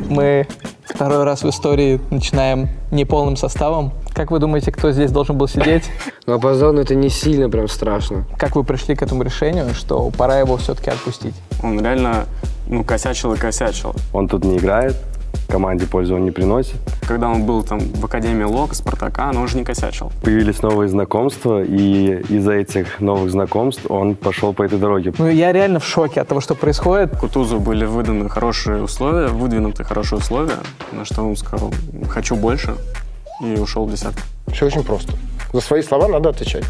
Мы второй раз в истории начинаем неполным составом. Как вы думаете, кто здесь должен был сидеть? Ну, опоздал, но это не сильно прям страшно. Как вы пришли к этому решению, что пора его все-таки отпустить? Он реально, косячил и косячил. Он тут не играет, команде пользу он не приносит. Когда он был там в Академии ЛОК, Спартака, он уже не косячил. Появились новые знакомства, и из-за этих новых знакомств он пошел по этой дороге. Ну, я реально в шоке от того, что происходит. Кутузову были выданы хорошие условия, выдвинуты хорошие условия, на что он сказал, хочу больше, и ушел в десятку. Все очень просто. За свои слова надо отвечать.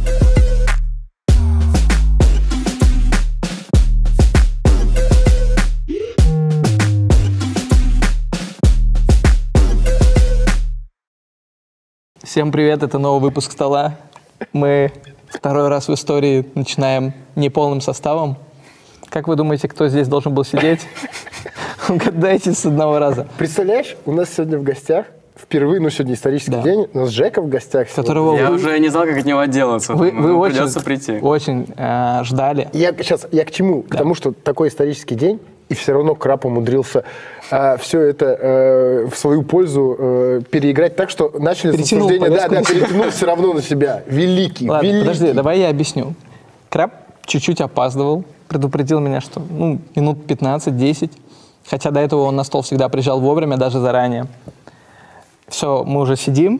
Всем привет, это новый выпуск «Стола». Мы второй раз в истории начинаем неполным составом. Как вы думаете, кто здесь должен был сидеть? Угадайте с одного раза. Представляешь, у нас сегодня в гостях, впервые, сегодня исторический день, у нас Жека в гостях. Которого Я уже не знал, как от него отделаться. Вы придется прийти. Очень ждали. Я к чему? К тому, что такой исторический день, и все равно Краб умудрился все это в свою пользу переиграть так, что начали с обсуждения. Перетянул все равно на себя. Великий, Ладно, великий. подожди, давай я объясню. Краб чуть-чуть опаздывал, предупредил меня, что минут 15-10, хотя до этого он на стол всегда приезжал вовремя, даже заранее. Все, мы уже сидим,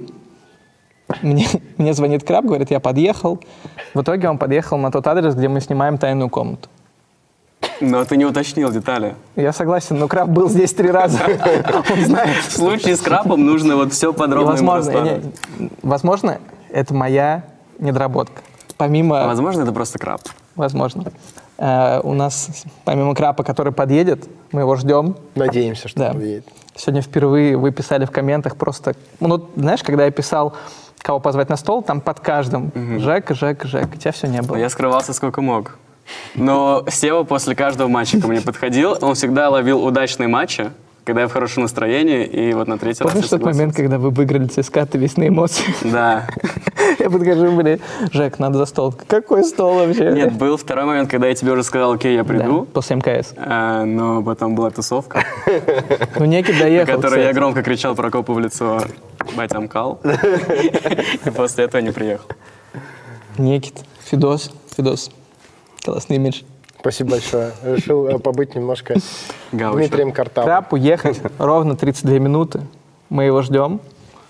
мне звонит Краб, говорит, я подъехал. В итоге он подъехал на тот адрес, где мы снимаем тайную комнату. Но ты не уточнил детали. Я согласен, но Краб был здесь 3 раза. Он знает. В случае с Крабом нужно все подробно ему рассказать. Возможно, это моя недоработка. Возможно, это просто Краб. Возможно. У нас, помимо Краба, который подъедет, мы его ждем. Надеемся, что он подъедет. Сегодня впервые вы писали в комментах просто... знаешь, когда я писал, кого позвать на стол, там под каждым Жек, тебя все не было. Я скрывался сколько мог. Но Сева после каждого матча ко мне подходил, он всегда ловил удачные матчи, когда я в хорошем настроении, и вот на третий раз я Помнишь тот момент, когда вы выиграли ЦСКА, ты весь на эмоциях? Да. Я подхожу, Жек, надо за стол. Какой стол вообще? Нет, был второй момент, когда я тебе уже сказал, окей, я приду. Да, после МКС. Но потом была тусовка. Некий доехал, на которой я громко кричал Прокопу в лицо, батя мкал. И после этого не приехал. Некит, Фидос. Классный имидж. Спасибо большое. Решил побыть немножко Дмитрием Картавым. Краб уехать ровно 32 минуты. Мы его ждем.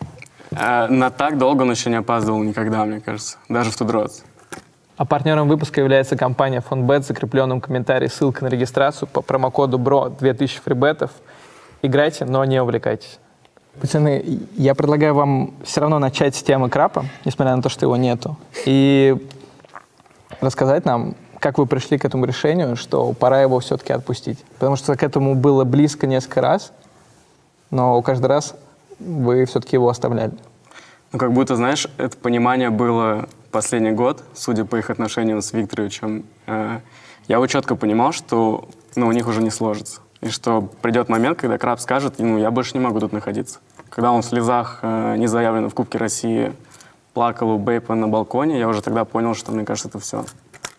На так долго он еще не опаздывал никогда, мне кажется. Даже в Тудроц. А партнером выпуска является компания Фонбет. В закрепленном комментарии ссылка на регистрацию по промокоду BRO 2000 фрибетов. Играйте, но не увлекайтесь. Пацаны, я предлагаю вам все равно начать с темы Краба, несмотря на то, что его нету. И рассказать нам, как вы пришли к этому решению, что пора его все-таки отпустить. Потому что к этому было близко несколько раз, но каждый раз вы все-таки его оставляли. Как будто, знаешь, это понимание было последний год, судя по их отношениям с Викторовичем. Я вот четко понимал, что у них уже не сложится. И что придет момент, когда Краб скажет, я больше не могу тут находиться. Когда он в слезах, не заявлено в Кубке России, плакал у Бейпа на балконе, я уже тогда понял, что, мне кажется, это все.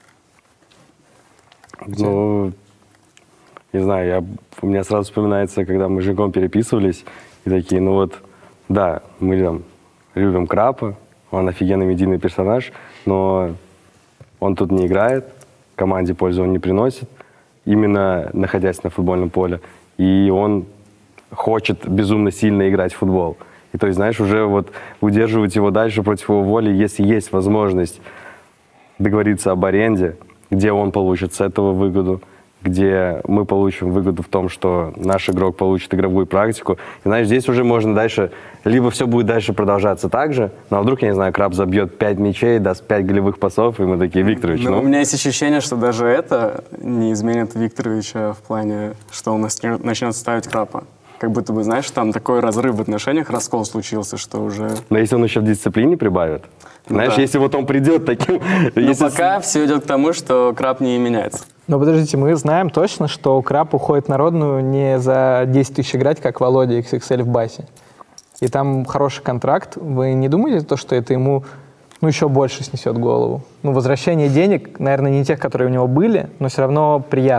Не знаю, у меня сразу вспоминается, когда мы с Жигом переписывались, и такие, да, мы там любим Краба, он офигенный медийный персонаж, но он тут не играет, команде пользу он не приносит, именно находясь на футбольном поле, и он хочет безумно сильно играть в футбол. И то есть, знаешь, уже удерживать его дальше против его воли, если есть возможность договориться об аренде, где он получит с этого выгоду, где мы получим выгоду в том, что наш игрок получит игровую практику. И, знаешь, здесь уже можно дальше, либо все будет дальше продолжаться так же, но вдруг, я не знаю, Краб забьет 5 мячей, даст 5 голевых пасов, и мы такие, Викторович, У меня есть ощущение, что даже это не изменит Викторовича в плане, что он начнет ставить Краба. Как будто бы, знаешь, там такой разрыв в отношениях, раскол случился, что уже... Но если он еще в дисциплине прибавит, знаешь, если он придет таким... Но пока все идет к тому, что Краб не меняется. Но подождите, мы знаем точно, что Краб уходит в народную не за 10 тысяч играть, как Володя XXL в Басе. И там хороший контракт. Вы не думаете, что это ему еще больше снесет голову? Возвращение денег, наверное, не тех, которые у него были, но все равно приятных.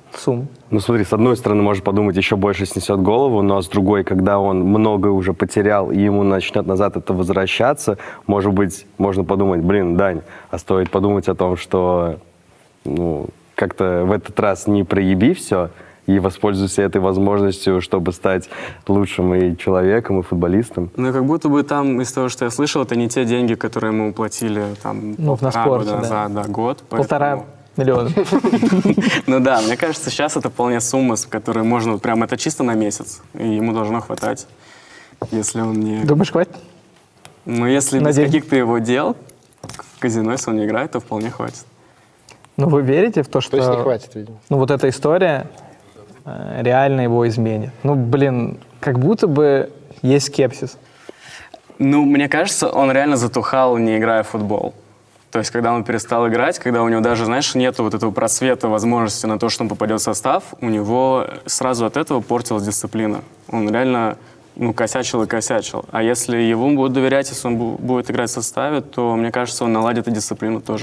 сумм? Ну смотри, с одной стороны, можно подумать, еще больше снесет голову, но с другой, когда он многое уже потерял, и ему начнет назад это возвращаться, может быть, можно подумать, блин, Дань, а стоит подумать о том, что ну, как-то в этот раз не проеби все, и воспользуйся этой возможностью, чтобы стать лучшим и человеком, и футболистом. Ну, как будто бы там, из того, что я слышал, это не те деньги, которые ему платили там Ну, на спорте, года да. за год. 1,5 миллиона. Ну да, мне кажется, сейчас это вполне сумма, с которой можно, вот прям это чисто на месяц, и ему должно хватать, если он не... Думаешь, хватит? Ну, если На без день? каких-то его дел в казино, если он не играет, то вполне хватит. Ну, вы верите в то, что... То есть не хватит, видимо. Ну, вот эта история реально его изменит. Ну, блин, как будто бы есть скепсис. Ну, мне кажется, он реально затухал, не играя в футбол. То есть, когда он перестал играть, когда у него даже, знаешь, нету вот этого просвета возможности на то, что он попадет в состав, у него сразу от этого портилась дисциплина. Он реально, ну, косячил и косячил. А если ему будут доверять, если он будет играть в составе, то, мне кажется, он наладит и дисциплину тоже.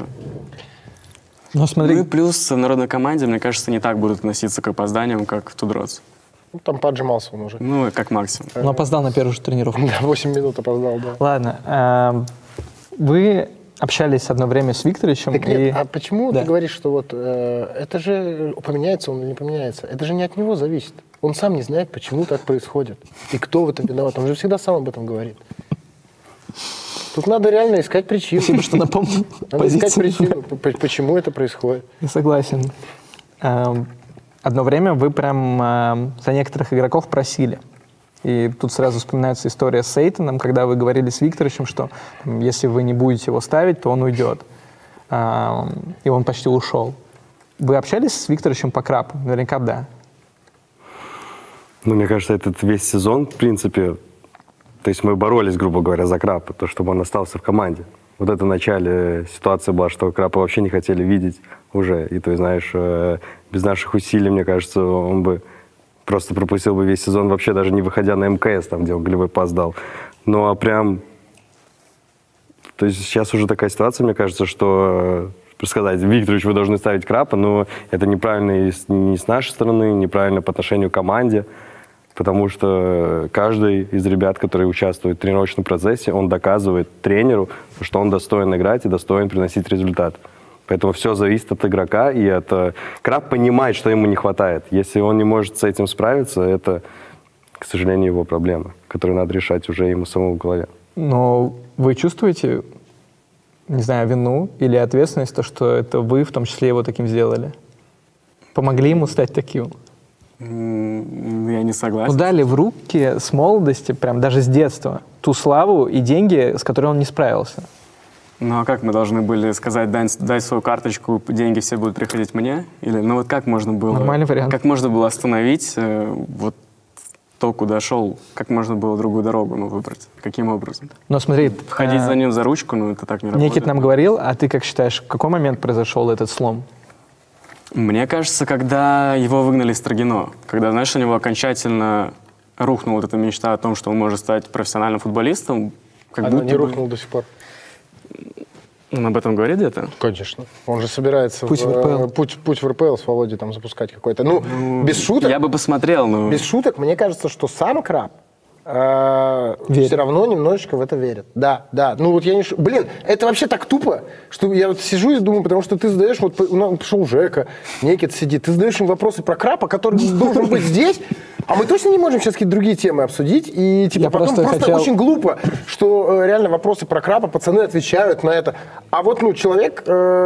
Ну, смотри, Ну и плюс в народной команде, мне кажется, не так будут относиться к опозданиям, как в Тудроц. Ну, там поджимался он уже. Ну, как максимум. он опоздал на первую же тренировку. Да, 8 минут опоздал, да. Ладно, вы общались одно время с Викторовичем. Так нет, а почему Да. ты говоришь, что вот это же поменяется он или не поменяется? Это же не от него зависит. Он сам не знает, почему так происходит. И кто в этом виноват. Он же всегда сам об этом говорит. Тут надо реально искать причину. Спасибо, что напомнил Надо искать позицию. причину, почему это происходит. Я согласен. Одно время вы прям за некоторых игроков просили. И тут сразу вспоминается история с Эйтоном, когда вы говорили с Викторовичем, что там, если вы не будете его ставить, то он уйдет. И он почти ушел. Вы общались с Викторовичем по крапу? Наверняка да. Ну, мне кажется, этот весь сезон, в принципе, то есть мы боролись, грубо говоря, за Крапа, то, чтобы он остался в команде. Вот это в начале ситуация была, что Крапа вообще не хотели видеть уже. И, то есть, знаешь, без наших усилий, мне кажется, он бы просто пропустил бы весь сезон, вообще даже не выходя на МКС, там, где он голевой пас дал. Ну, а прям... То есть сейчас уже такая ситуация, мне кажется, что сказать, Викторович, вы должны ставить Крапа, но это неправильно и не с нашей стороны, неправильно по отношению к команде, потому что каждый из ребят, которые участвуют в тренировочном процессе, он доказывает тренеру, что он достоин играть и достоин приносить результат. Поэтому все зависит от игрока, и от... Краб понимает, что ему не хватает. Если он не может с этим справиться, это, к сожалению, его проблема, которую надо решать уже ему самому в голове. Но вы чувствуете, не знаю, вину или ответственность, то, что это вы в том числе его таким сделали? Помогли ему стать таким? Я не согласен. Ну, дали в руки с молодости, прям даже с детства, ту славу и деньги, с которой он не справился. Ну а как мы должны были сказать, дай свою карточку, деньги все будут приходить мне? Или, ну вот как можно было... Нормальный вариант. Как можно было остановить вот то, куда шел? Как можно было другую дорогу выбрать? Каким образом? Но смотри... Ходить за ним за ручку, ну это так не работает. Никит нам говорил, а ты как считаешь, в какой момент произошел этот слом? Мне кажется, когда его выгнали из Строгино, когда, знаешь, у него окончательно рухнула вот эта мечта о том, что он может стать профессиональным футболистом, как Она будто не рухнула до сих пор. Он об этом говорит где-то? Конечно. Он же собирается Путь в РПЛ. путь в РПЛ с Володей там запускать какой-то. Ну, без шуток. Я бы посмотрел, но... Без шуток, мне кажется, что сам Краб все равно немножечко в это верит. Да, да. Ну вот я не... Блин, это вообще так тупо, что я вот сижу и думаю, потому что ты задаешь, вот пришел Жека, Никит сидит, ты задаешь им вопросы про Крапа, который должен быть здесь, а мы точно не можем сейчас какие-то другие темы обсудить, и типа Я потом просто просто хотел- очень глупо, что реально вопросы про Крапа, пацаны отвечают на это. А вот, ну, человек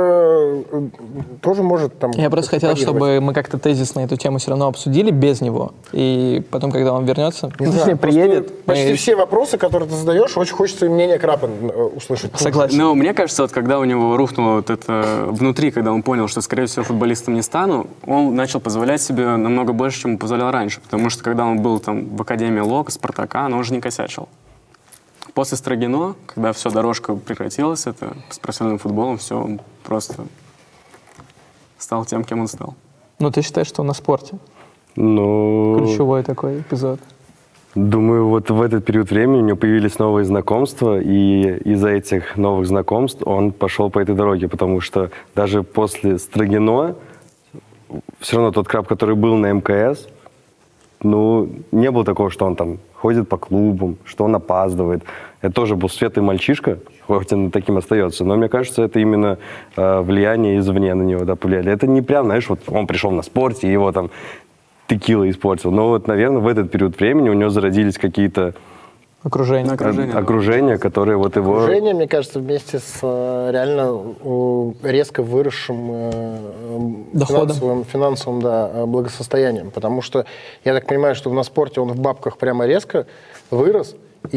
тоже может там... Я просто хотел, парировать. чтобы мы как-то тезисно эту тему все равно обсудили без него. И потом, когда он вернется, Не знаю, приедет, просто почти мы- все вопросы, которые ты задаешь, очень хочется и мнение Крапа услышать. Согласен. Но мне кажется, вот когда у него рухнуло вот это внутри, когда он понял, что, скорее всего, футболистом не стану, он начал позволять себе намного больше, чем позволял раньше. Потому что, когда он был там в Академии Лока, Спартака, он уже не косячил. После Строгино, когда все, дорожка прекратилась, это с профессиональным футболом, все, он просто стал тем, кем он стал. Ну, ты считаешь, что он на спорте? Ну, Ключевой такой эпизод. думаю, вот в этот период времени у него появились новые знакомства, и из-за этих новых знакомств он пошел по этой дороге, потому что даже после Строгино все равно тот краб, который был на МКС, ну, не было такого, что он там ходит по клубам, что он опаздывает. Это тоже был светлый мальчишка, хоть он таким остается. Но мне кажется, это именно влияние извне на него, да, повлияли. Это не прям, знаешь, вот он пришел на спорте, и его там текила испортил. Но вот, наверное, в этот период времени у него зародились какие-то окружения, которые вот его... Окружение, мне кажется, вместе с реально резко выросшим финансовым благосостоянием. Потому что я так понимаю, что на спорте он в бабках прямо резко вырос.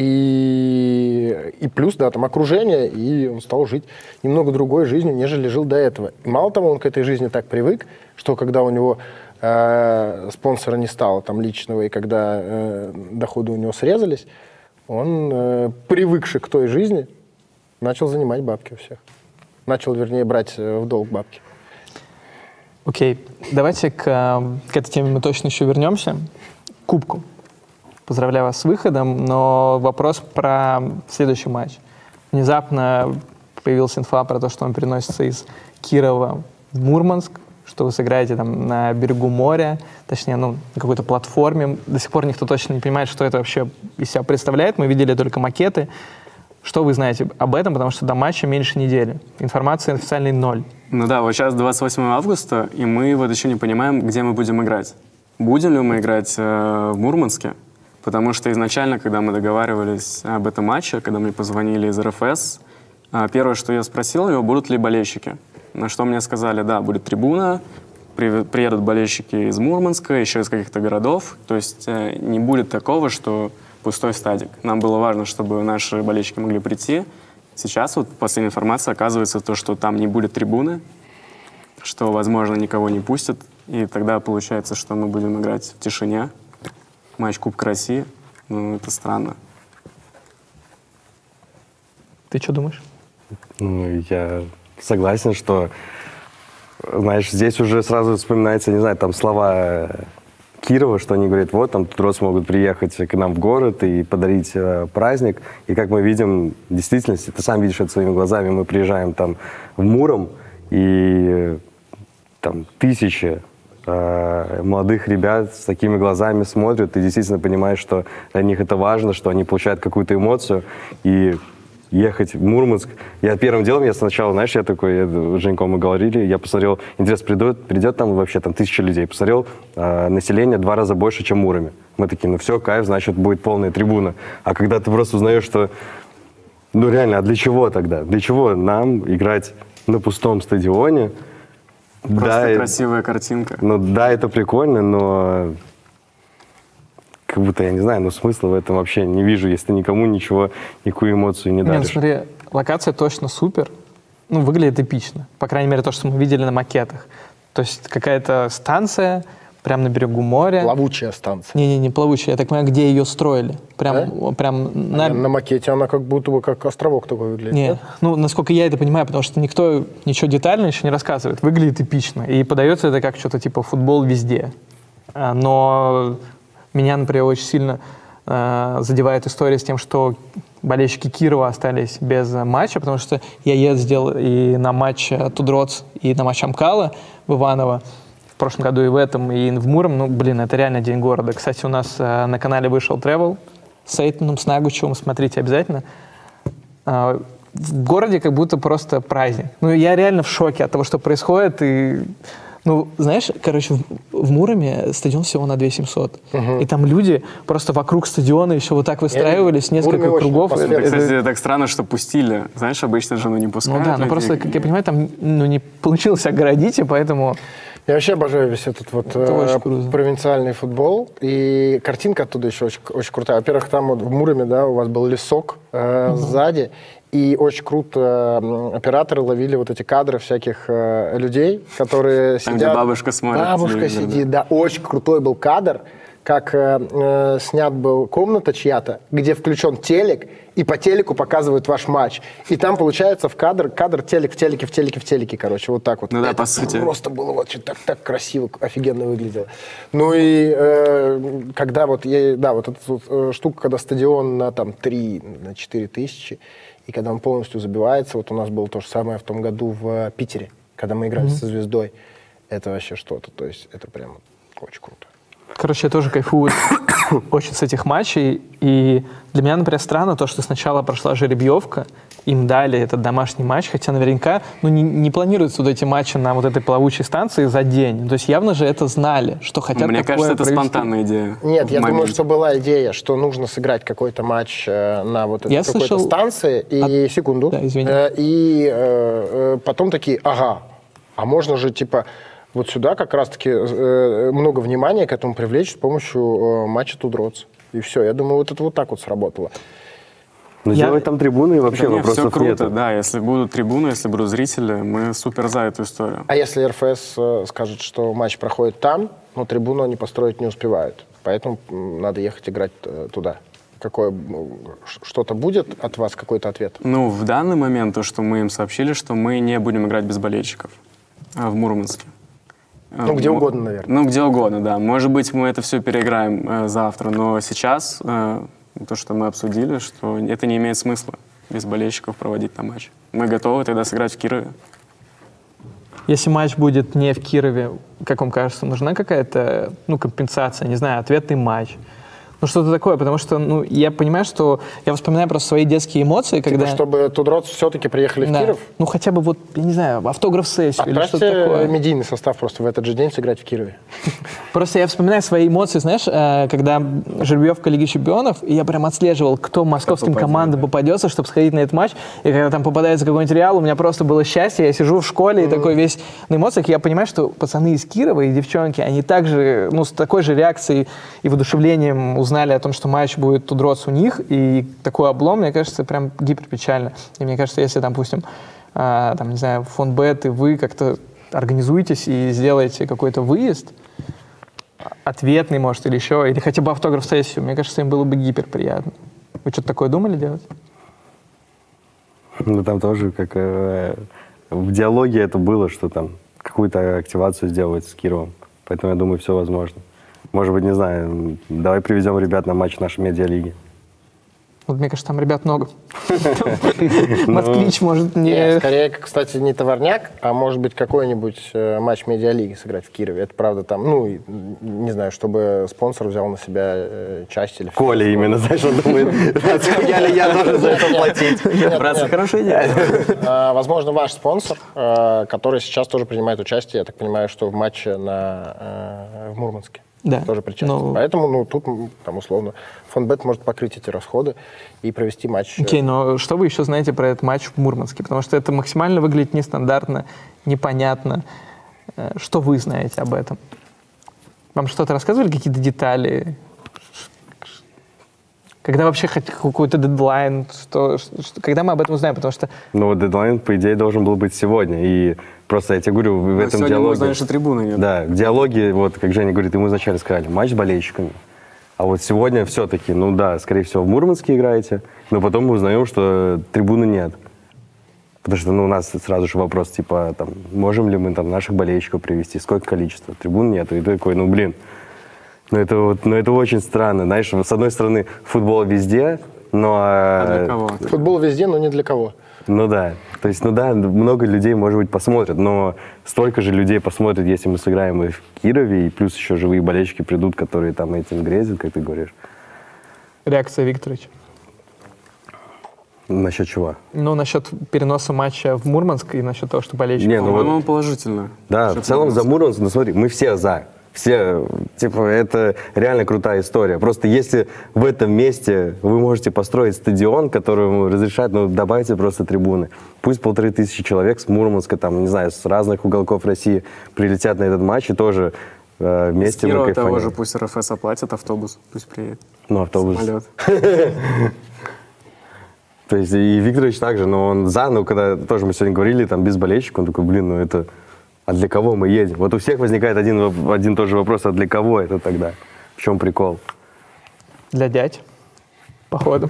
И плюс, да, там окружение, и он стал жить немного другой жизнью, нежели жил до этого. И мало того, он к этой жизни так привык, что когда у него спонсора не стало там личного, и когда доходы у него срезались, он, привыкший к той жизни, начал занимать бабки у всех. Начал, вернее, брать в долг бабки. Окей, давайте к этой теме мы точно еще вернемся. К кубку. Поздравляю вас с выходом, но вопрос про следующий матч. Внезапно появилась инфа про то, что он переносится из Кирова в Мурманск, что вы сыграете там на берегу моря, точнее, ну, на какой-то платформе. До сих пор никто точно не понимает, что это вообще из себя представляет. Мы видели только макеты. Что вы знаете об этом? Потому что до матча меньше недели. Информации официальной 0. Ну да, вот сейчас 28 августа, и мы вот еще не понимаем, где мы будем играть. Будем ли мы играть в Мурманске? Потому что изначально, когда мы договаривались об этом матче, когда мне позвонили из РФС, первое, что я спросил его, будут ли болельщики. На что мне сказали, да, будет трибуна, приедут болельщики из Мурманска, еще из каких-то городов. То есть не будет такого, что пустой стадик. Нам было важно, чтобы наши болельщики могли прийти. Сейчас вот последняя информация оказывается то, что там не будет трибуны, что, возможно, никого не пустят. И тогда получается, что мы будем играть в тишине. Матч Кубка России. Ну, это странно. Ты что думаешь? Ну, я согласен, что, знаешь, здесь уже сразу вспоминается, не знаю, там слова Кирова, что они говорят, вот, там тут смогут приехать к нам в город и подарить праздник. И как мы видим, в действительности, ты сам видишь это своими глазами, мы приезжаем там в Муром, и там тысячи молодых ребят с такими глазами смотрят, и действительно понимаешь, что для них это важно, что они получают какую-то эмоцию, и ехать в Мурманск. Я первым делом, я сначала, знаешь, я такой, с Женьком мы говорили, я посмотрел, интересно, придет там вообще там 1000 людей, посмотрел, население 2 раза больше, чем в Муроме. Мы такие, ну все, кайф, значит, будет полная трибуна. А когда ты просто узнаешь, что, ну реально, а для чего тогда? Для чего нам играть на пустом стадионе? Просто да, красивая картинка. Ну да, это прикольно, но как будто, я не знаю, но смысла в этом вообще не вижу, если ты никому ничего, никакую эмоцию не даришь. Нет, смотри, локация точно супер. Ну, выглядит эпично. По крайней мере, то, что мы видели на макетах. То есть какая-то станция прямо на берегу моря. Плавучая станция. Не плавучая. Я так понимаю, где ее строили. Прям на макете она как будто бы как островок такой выглядит. Не, ну, насколько я это понимаю, потому что никто ничего детально еще не рассказывает. Выглядит эпично. И подается это как что-то типа футбол везде. Но меня, например, очень сильно задевает история с тем, что болельщики Кирова остались без матча, потому что я ездил и на матч Тудроц, и на матч Амкала в Иваново в прошлом году, и в этом, и в Муром. Ну, блин, это реально день города. Кстати, у нас на канале вышел travel с Эйтоном, с Нагучевым, смотрите обязательно. В городе как будто просто праздник. Ну, я реально в шоке от того, что происходит, и... Ну, знаешь, короче, в Муроме стадион всего на 2700. И там люди просто вокруг стадиона еще вот так выстраивались, несколько кругов. Кстати, так странно, что пустили. Знаешь, обычно жену не пускают. Ну да, но просто, как я понимаю, там не получилось огородить, и поэтому... Я вообще обожаю весь этот вот провинциальный футбол. И картинка оттуда еще очень, очень крутая. Во-первых, там вот в Муроме, да, у вас был лесок сзади. И очень круто операторы ловили вот эти кадры всяких людей, которые там, сидят... где бабушка смотрит. Бабушка сидит, да. Очень крутой был кадр, как снят был комната чья-то, где включен телек, и по телеку показывают ваш матч. И там получается в кадр телек в телеке, короче, вот так вот. Ну да, это по сути. Просто было вот так красиво, офигенно выглядело. Ну и когда вот эта вот штука, когда стадион на там 3-4 тысячи, и когда он полностью забивается, вот у нас было то же самое в том году в Питере, когда мы играли со «Звездой». это вообще что-то. То есть это прям очень круто. Короче, я тоже кайфую очень с этих матчей. И для меня, например, странно то, что сначала прошла жеребьевка, им дали этот домашний матч, хотя наверняка не планируются вот эти матчи на вот этой плавучей станции за день. То есть явно же это знали, что хотят Мне такое кажется, это провести. спонтанная идея. Нет, я думаю, моменте. что была идея, что нужно сыграть какой-то матч на вот этой Я какой-то слышал станции. И секунду. Да, извини. И потом такие, ага, а можно же типа вот сюда как раз-таки много внимания к этому привлечь с помощью матча Two Drots. И все, я думаю, вот это вот так вот сработало. Но делать там трибуны и вообще Да нет, все вопросов круто, нету. да, если будут трибуны, если будут зрители, мы супер за эту историю. А если РФС скажет, что матч проходит там, но трибуну они построить не успевают, поэтому надо ехать играть туда. Что-то будет от вас, какой-то ответ? Ну, в данный момент то, что мы им сообщили, что мы не будем играть без болельщиков в Мурманске. Ну, где угодно, наверное. Ну, где угодно, да. Может быть, мы это все переиграем завтра, но сейчас то, что мы обсудили, что это не имеет смысла без болельщиков проводить там матч. Мы готовы тогда сыграть в Кирове. Если матч будет не в Кирове, как вам кажется, нужна какая-то компенсация, не знаю, ответный матч? Ну, что-то такое, потому что, я понимаю, что я вспоминаю просто свои детские эмоции, когда... Чтобы Two Drots все-таки приехали в Да. Киров? Ну, хотя бы вот, я не знаю, автограф-сессию или что-то Отправьте такое. медийный состав просто в этот же день сыграть в Кирове. Просто я вспоминаю свои эмоции, знаешь, когда жеребьевка Лиги Чемпионов, и я прям отслеживал, кто московским командам попадется, чтобы сходить на этот матч. И когда там попадается какой-нибудь Реал, у меня просто было счастье, я сижу в школе и такой весь на эмоциях, я понимаю, что пацаны из Кирова и девчонки, они также, с такой же реакцией и воодушевлением узнали о том, что матч будет Two Drots у них, и такой облом, мне кажется, прям гиперпечально. И мне кажется, если, допустим, не знаю, фонд-бет и вы как-то организуетесь и сделаете какой-то выезд, ответный, может, или еще, или хотя бы автограф-сессию, мне кажется, им было бы гиперприятно. Вы что-то такое думали делать? Ну, там тоже, как в диалоге это было, что там какую-то активацию сделать с Кировом. Поэтому я думаю, все возможно. Может быть, не знаю, давай привезем ребят на матч нашей медиалиги. Вот, мне кажется, там ребят много. Москвич может не... Нет, скорее, кстати, не товарняк, а может быть какой-нибудь матч медиалиги сыграть в Кирове. Это правда там, не знаю, чтобы спонсор взял на себя часть или... Коля именно, знаешь, он думает, я должен за это платить. Братцы, хорошая идея. Возможно, ваш спонсор, который сейчас тоже принимает участие, я так понимаю, что в матче в Мурманске. Да. Тоже причастен. Поэтому, тут, там, условно, фонд-бет может покрыть эти расходы и провести матч. Окей, но что вы еще знаете про этот матч в Мурманске? Потому что это максимально выглядит нестандартно, непонятно. Что вы знаете об этом? Вам что-то рассказывали, какие-то детали? Когда вообще какой-то дедлайн? Когда мы об этом узнаем? Потому что... Ну, дедлайн, по идее, должен был быть сегодня. И просто, я тебе говорю, в этом сегодня диалоге... мы узнаем, что трибуны нет. Да, в диалоге, вот, как Женя говорит, ему изначально сказали, матч с болельщиками. А вот сегодня все-таки, скорее всего, в Мурманске играете, но потом мы узнаем, что трибуны нет. Потому что, у нас сразу же вопрос, типа, можем ли мы наших болельщиков привезти, сколько количества, трибун нет. И ты такой, это очень странно. Знаешь, с одной стороны, футбол везде, но... А для кого? Футбол везде, но не для кого. Ну да. То есть, много людей, может быть, посмотрят, но столько же людей посмотрят, если мы сыграем и в Кирове, и плюс еще живые болельщики придут, которые там этим грезят, как ты говоришь. Реакция Викторовича. Насчет чего? Насчет переноса матча в Мурманск и насчет того, что болельщики... По-моему, положительно. Да, в целом за Мурманск, смотри, мы все за. Все, это реально крутая история. Просто если в этом месте вы можете построить стадион, которому разрешают, добавьте просто трибуны. Пусть 1500 человек с Мурманска, с разных уголков России прилетят на этот матч и тоже вместе мы кайфанем. Того же пусть РФС оплатит автобус, пусть приедет. Автобус. Самолет. То есть и Викторович также, но он за, когда тоже мы сегодня говорили, без болельщиков, он такой, это... А для кого мы едем? Вот у всех возникает один тот же вопрос, а для кого это тогда? В чем прикол? Для дядь, походу.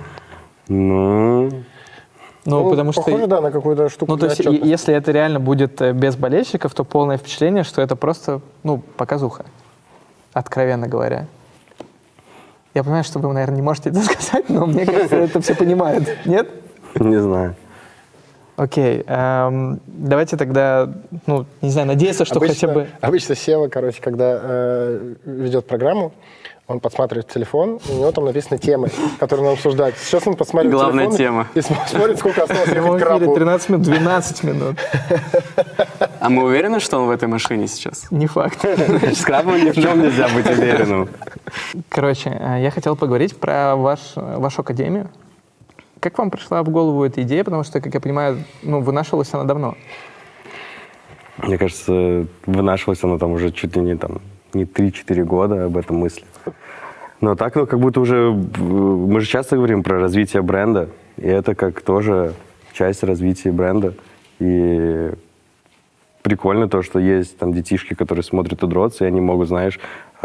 Потому что... Похоже, да, на какую-то штуку. То есть, если это реально будет без болельщиков, то полное впечатление, что это просто, показуха. Откровенно говоря. Я понимаю, что вы, наверное, не можете это сказать, но мне кажется, это все понимают. Нет? Не знаю. Окей, давайте тогда, ну, не знаю, надеяться, что хотя бы... Обычно Сева, короче, когда ведет программу, он подсматривает телефон, и у него там написаны темы, которые надо обсуждать. Сейчас он подсматривает Главная телефон тема. И смотрит, сколько осталось В ехать к эфире крапу. 13 минут, 12 минут. А мы уверены, что он в этой машине сейчас? Не факт. С крабом ни в чем нельзя быть уверенным. Короче, я хотел поговорить про вашу академию. Как вам пришла в голову эта идея? Потому что, как я понимаю, ну, вынашивалась она давно. Мне кажется, вынашивалась она там уже чуть ли не 3-4 года об этом мысли. Но так, ну, как будто уже... Мы же часто говорим про развитие бренда, и это как тоже часть развития бренда. И прикольно то, что есть там детишки, которые смотрят Тудроц, и они могут, знаешь,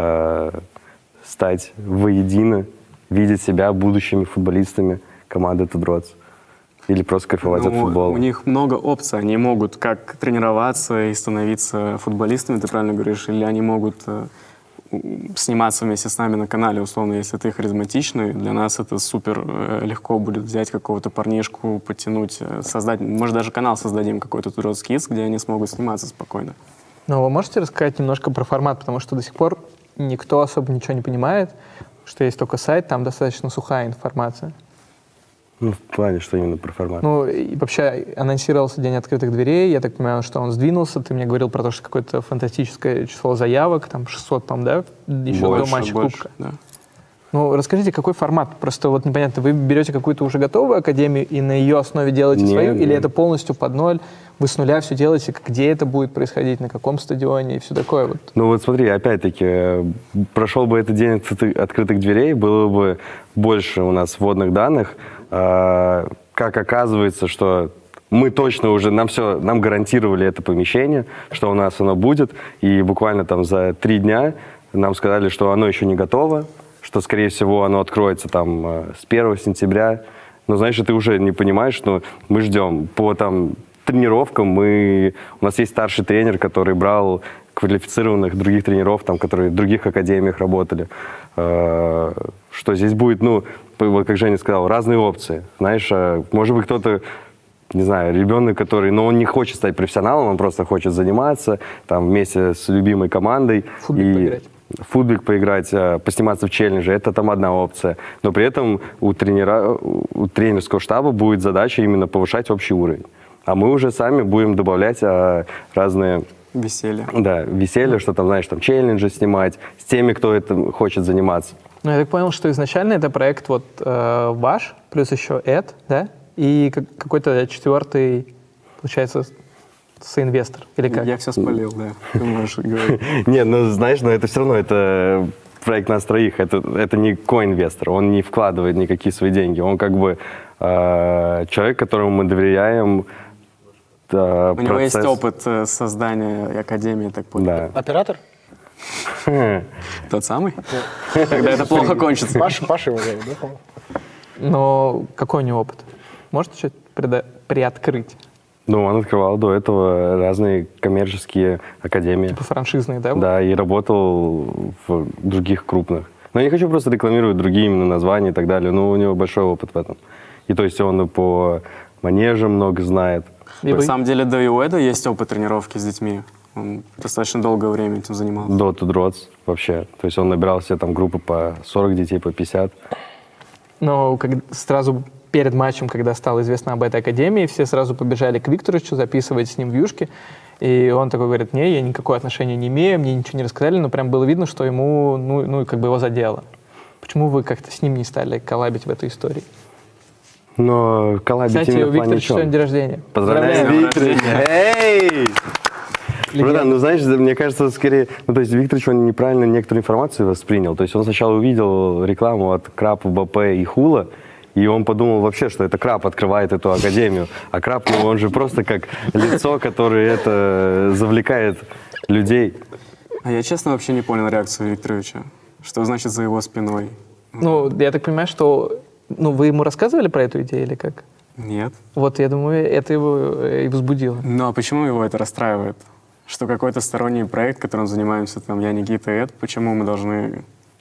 стать воедино, видеть себя будущими футболистами команды Тудроц. Или просто кайфовать от футбола. У них много опций. Они могут как тренироваться и становиться футболистами, ты правильно говоришь, или они могут сниматься вместе с нами на канале, условно, если ты харизматичный. Для нас это супер легко будет взять какого-то парнишку, подтянуть, создать, может, даже канал создадим какой-то Тудроц Kids, где они смогут сниматься спокойно. Но вы можете рассказать немножко про формат, потому что до сих пор никто особо ничего не понимает, что есть только сайт, там достаточно сухая информация. Ну, в плане, что именно про формат. Ну, и вообще анонсировался День открытых дверей, я так понимаю, что он сдвинулся, ты мне говорил про то, что какое-то фантастическое число заявок, там 600, да, еще до матча Кубка. Да. Ну, расскажите, какой формат? Просто вот непонятно, вы берете какую-то уже готовую академию и на ее основе делаете свою, или это полностью под ноль, вы с нуля все делаете, где это будет происходить, на каком стадионе и все такое вот? Ну вот смотри, опять-таки, прошел бы этот день открытых дверей, было бы больше у нас вводных данных. Как оказывается, что мы точно уже, нам гарантировали это помещение, что у нас оно будет, и буквально там за 3 дня нам сказали, что оно еще не готово, что, скорее всего, оно откроется там с 1 сентября. Но, знаешь, ты уже не понимаешь, что мы ждем. По там тренировкам у нас есть старший тренер, который брал квалифицированных других тренеров, там, которые в других академиях работали. Что здесь будет, ну, как Женя сказал, разные опции. Знаешь, может быть, кто-то, не знаю, ребенок, который, но он не хочет стать профессионалом, он просто хочет заниматься там вместе с любимой командой. Футбик поиграть, посниматься в челлендже, это там одна опция. Но при этом у тренерского штаба будет задача именно повышать общий уровень. А мы уже сами будем добавлять разные... Веселье. Да, веселье, что там, знаешь, там челленджи снимать с теми, кто это хочет заниматься. Ну, я так понял, что изначально это проект вот ваш, плюс еще Эд, да? И какой-то 4-й, получается, соинвестор, или как? Я все спалил, да. Ты можешь говорить. Не, ну знаешь, но это все равно, это проект нас троих, это не коинвестор, он не вкладывает никакие свои деньги, он как бы человек, которому мы доверяем. У него есть опыт создания академии, так понял. Да. Оператор? Тот самый? Когда это плохо кончится. Паша его зовут, да, по-моему? Но какой у него опыт? Можете чуть приоткрыть? Ну, он открывал до этого разные коммерческие академии. Типа франшизные, да? Да, и работал в других крупных. Но я не хочу просто рекламировать другие именно названия и так далее, но у него большой опыт в этом. И то есть он и по манежам много знает. На самом деле, да, и у Эда есть опыт тренировки с детьми. Он достаточно долгое время этим занимался. До Тудроц вообще. То есть он набирал себе там группы по 40 детей, по 50. Но сразу перед матчем, когда стало известно об этой академии, все сразу побежали к Викторовичу записывать с ним вьюшки. И он такой говорит: не, я никакого отношения не имею, мне ничего не рассказали, но прям было видно, что ему, ну как бы его задело. Почему вы как-то с ним не стали коллабить в этой истории? Но коллабить кстати, именно у в плане Викторовича сегодня день рождения. Поздравляем, Викторович! Эй! Братан, ну знаешь, мне кажется, скорее, ну то есть Викторович, он неправильно некоторую информацию воспринял. То есть он сначала увидел рекламу от Крапа, Бапе и Хула, и он подумал вообще, что это Крап открывает эту академию. А Крап, ну он же просто как лицо, которое это завлекает людей. А я, честно, вообще не понял реакцию Викторовича. Что значит за его спиной? Ну, я так понимаю, что... Ну, вы ему рассказывали про эту идею или как? Нет. Вот, я думаю, это его и возбудило. Ну, а почему его это расстраивает? Что какой-то сторонний проект, которым занимаемся, там, я, Никита и Эд, почему мы должны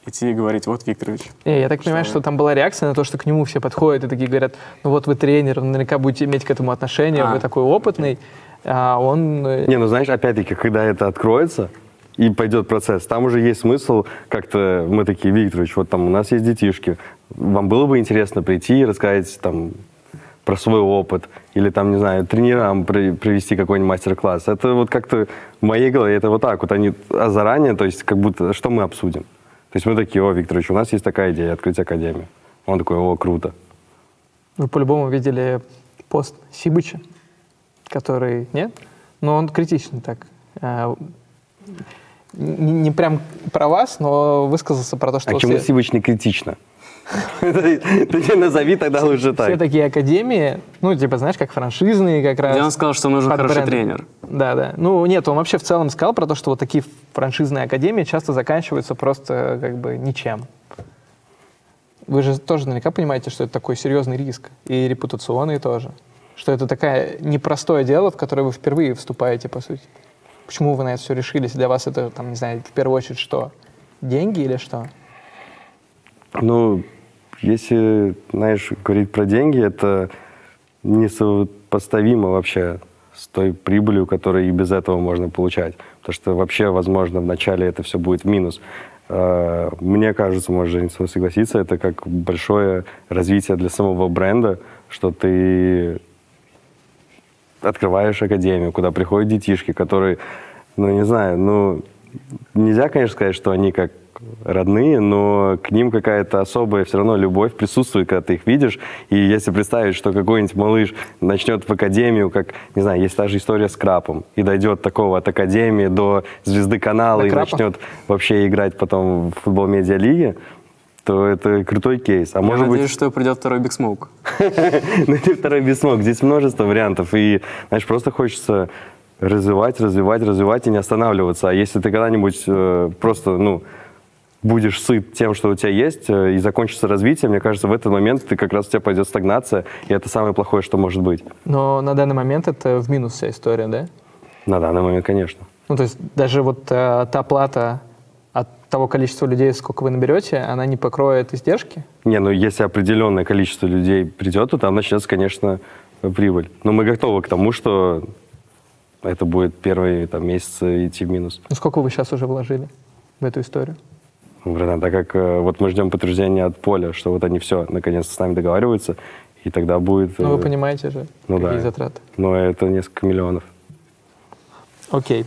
идти и говорить: вот, Викторович. Я так понимаю, что там была реакция на то, что к нему все подходят и такие говорят: ну вот вы тренер, наверняка будете иметь к этому отношение, вы такой опытный, а он... Не, ну знаешь, опять-таки, когда это откроется и пойдет процесс, там уже есть смысл как-то, мы такие: Викторович, вот там у нас есть детишки, вам было бы интересно прийти и рассказать там про свой опыт, или там, не знаю, тренерам провести какой-нибудь мастер-класс. Это вот как-то в моей голове, это вот так вот, они заранее, то есть как будто, что мы обсудим. То есть мы такие: о, Викторович, у нас есть такая идея, открыть академию. Он такой: о, круто. Вы по-любому видели пост Сибыча, который, нет? Но он критичный так. Не прям про вас, но высказался про то, что... А чему Сибыч не критично? Ты не назови тогда лучше так. Все такие академии, ну, типа, знаешь, как франшизные как раз. Где он сказал, что нужен хороший тренер. Да. Ну, нет, он вообще в целом сказал про то, что вот такие франшизные академии часто заканчиваются просто как бы ничем. Вы же тоже наверняка понимаете, что это такой серьезный риск. И репутационный тоже. Что это такое непростое дело, в которое вы впервые вступаете, по сути. Почему вы на это все решились? Для вас это, там, не знаю, в первую очередь что? Деньги или что? Ну, если, знаешь, говорить про деньги, это несопоставимо вообще с той прибылью, которую и без этого можно получать. Потому что вообще, возможно, вначале это все будет в минус. Мне кажется, может, Женя согласиться, это как большое развитие для самого бренда, что ты открываешь академию, куда приходят детишки, которые, ну, не знаю, ну, нельзя, конечно, сказать, что они как родные, но к ним какая-то особая все равно любовь присутствует, когда ты их видишь. И если представить, что какой-нибудь малыш начнет в академию, как, не знаю, есть та же история с Крапом, и дойдет такого от академии до звезды канала, и начнет вообще играть потом в футбол медиалиге, то это крутой кейс. А Я может надеюсь, быть... что придет второй Big Smoke. Ну, это второй Big Smoke. Здесь множество вариантов. И, знаешь, просто хочется развивать и не останавливаться. А если ты когда-нибудь просто, ну, будешь сыт тем, что у тебя есть, и закончится развитие, мне кажется, в этот момент ты как раз у тебя пойдет стагнация, и это самое плохое, что может быть. Но на данный момент это в минус вся история, да? На данный момент, конечно. Ну, то есть даже вот та плата от того количества людей, сколько вы наберете, она не покроет издержки? Не, ну если определенное количество людей придет, то там начнется, конечно, прибыль. Но мы готовы к тому, что это будет первые там месяцы идти в минус. Ну, сколько вы сейчас уже вложили в эту историю? Братан, так как вот мы ждем подтверждения от Поля, что вот они все, наконец-то с нами договариваются, и тогда будет... Ну, вы понимаете же, какие затраты. Но это несколько миллионов. Окей.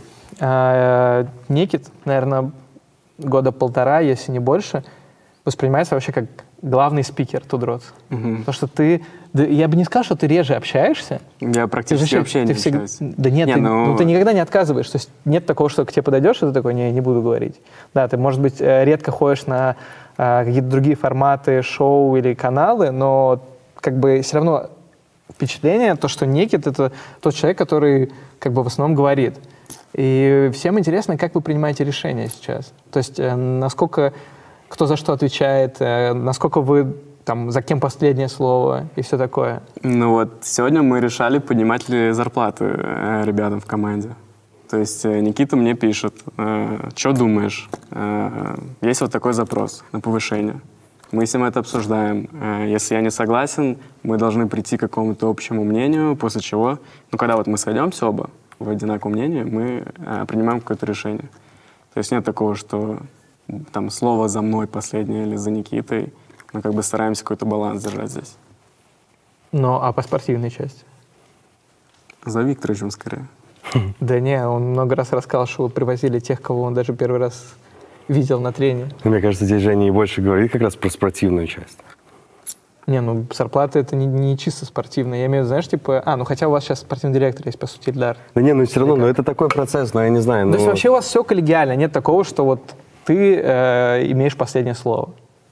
Некит, наверное, года полтора, если не больше, воспринимается вообще как главный спикер Тудроц. Потому что ты... Да, я бы не сказал, что ты реже общаешься. Я практически вообще не общаюсь. Да нет, ты никогда не отказываешь. То есть нет такого, что к тебе подойдешь, и ты такой: не буду говорить. Да, ты, может быть, редко ходишь на какие-то другие форматы, шоу или каналы, но как бы все равно впечатление, то, что Некит — это тот человек, который как бы в основном говорит. И всем интересно, как вы принимаете решения сейчас. То есть насколько, кто за что отвечает, насколько вы там, за кем последнее слово и все такое. Ну вот, сегодня мы решали, поднимать ли зарплаты ребятам в команде. То есть Никита мне пишет: что думаешь? Есть вот такой запрос на повышение. Мы с ним это обсуждаем. Если я не согласен, мы должны прийти к какому-то общему мнению, после чего, ну, когда вот мы сойдемся оба в одинаковом мнении, мы принимаем какое-то решение. То есть нет такого, что там слово за мной последнее или за Никитой. Мы как бы стараемся какой-то баланс держать здесь. Ну, а по спортивной части? За Викторовичем скорее. Да не, он много раз рассказал, что вы привозили тех, кого он даже первый раз видел на тренинге. Мне кажется, здесь Женя и больше говорит как раз про спортивную часть. Не, ну зарплата — это не чисто спортивная. Я имею в виду, знаешь, типа... ну хотя у вас сейчас спортивный директор есть, по сути, Ильдар. Да не, ну все равно, но это такой процесс, но я не знаю. То есть вообще у вас все коллегиально, нет такого, что вот ты имеешь последнее слово?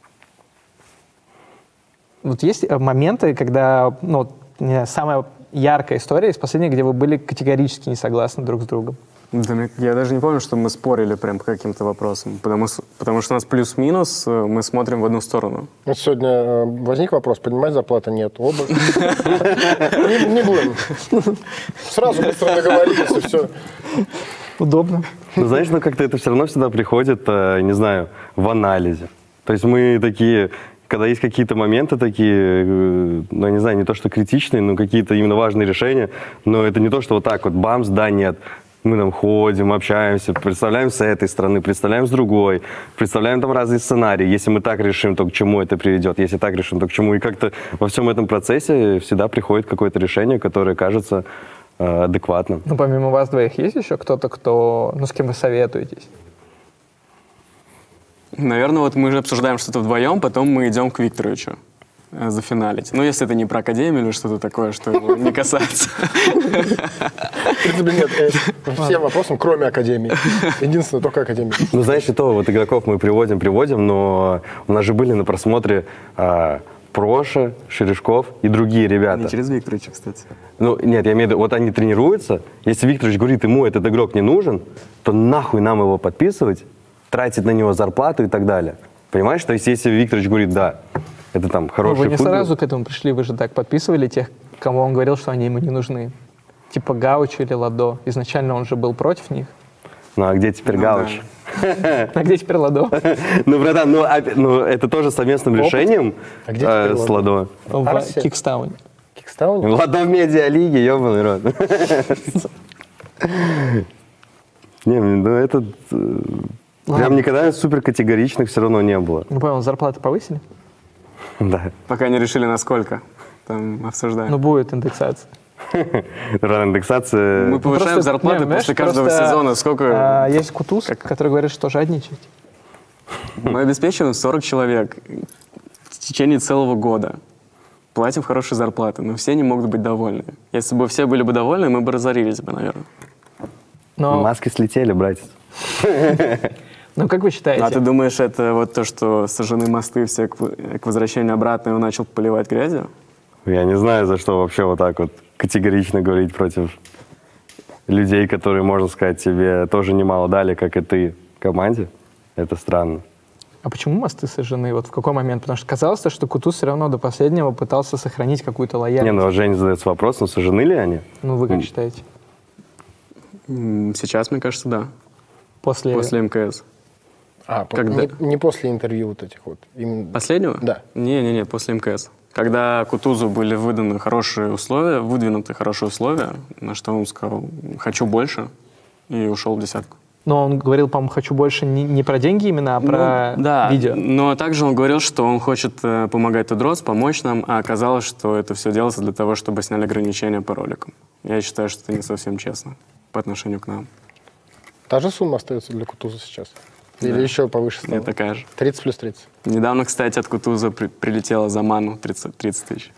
Вот есть моменты, когда, ну, самая яркая история из последней, где вы были категорически не согласны друг с другом? Да, я даже не помню, что мы спорили прям по каким-то вопросам, потому что у нас плюс-минус, мы смотрим в одну сторону. Вот сегодня возник вопрос: поднимать зарплату? Нет. Оба. Не будем. Сразу быстро договорились, и все. Удобно. Ну, знаешь, ну как-то это все равно всегда приходит, не знаю, в анализе. То есть мы такие, когда есть какие-то моменты такие, ну, я не знаю, не то что критичные, но какие-то именно важные решения, но это не то, что вот так вот бамс, да, нет. Мы там ходим, общаемся, представляем с этой стороны, представляем с другой, представляем там разные сценарии. Если мы так решим, то к чему это приведет, если так решим, то к чему. И как-то во всем этом процессе всегда приходит какое-то решение, которое кажется адекватным. Ну, помимо вас двоих, есть еще кто-то, ну, с кем вы советуетесь? Наверное, вот мы же обсуждаем что-то вдвоем, потом мы идем к Викторовичу зафиналить. Ну, если это не про академию или что-то такое, что его не касается. В принципе, нет, всем вопросам, кроме академии. Единственное, только академия. Ну, знаешь, и то, вот игроков мы приводим, но у нас же были на просмотре Проша, Шерешков и другие ребята. Не через Викторовича, кстати. Ну, нет, я имею в виду, вот они тренируются, если Викторович говорит, ему этот игрок не нужен, то нахуй нам его подписывать, тратить на него зарплату и так далее. Понимаешь? То есть, если Викторович говорит, да, это там хороший вы не футбол. сразу к этому пришли, вы же так подписывали тех, кому он говорил, что они ему не нужны. Типа Гаучо или Ладо. Изначально он же был против них. Ну, а где теперь Галыч? А где теперь Ладо? Ну, братан, ну, это тоже совместным решением А где теперь с Ладо. В Арсе? Кикстауне. Кикстауне? Ладо в медиалиге, ебаный рот. Не, ну это... Прям никогда супер категоричных все равно не было. Ну, понял, зарплаты повысили? Да. Пока не решили, насколько. Там обсуждаем. Ну, будет индексация. Индексация... Мы повышаем зарплаты после каждого сезона. Сколько? Есть Кутуз, который говорит, что жадничать. Мы обеспечиваем 40 человек в течение целого года. Платим хорошие зарплаты, но все не могут быть довольны. Если бы все были бы довольны, мы бы разорились бы, наверное. Но, Маски слетели, братец. ну, как вы считаете? А ты думаешь, это вот то, что сожжены мосты все к возвращению обратно, и он начал поливать грязью? Я не знаю, за что вообще вот так вот категорично говорить против людей, которые, можно сказать, тебе тоже немало дали, как и ты, команде. Это странно. А почему мосты сожжены? Вот в какой момент? Потому что казалось, что Кутуз все равно до последнего пытался сохранить какую-то лояльность. Не, ну Женя задается вопрос, ну сожжены ли они? Ну, вы как считаете? Сейчас, мне кажется, да. После... После МКС. Когда? Не после интервью вот этих вот. Последнего? Да. Не, после МКС. Когда Кутузу были выдвинуты хорошие условия, на что он сказал, хочу больше, и ушел в десятку. Но он говорил, по-моему, хочу больше не про деньги именно, а про видео. Но также он говорил, что он хочет помогать Тудрос, помочь нам, а оказалось, что это все делается для того, чтобы сняли ограничения по роликам. Я считаю, что это не совсем честно по отношению к нам. Та же сумма остается для Кутуза сейчас? Или Да. еще повыше стало? Нет, такая же. 30 плюс 30. Недавно, кстати, от Кутуза прилетела Заману 30 тысяч.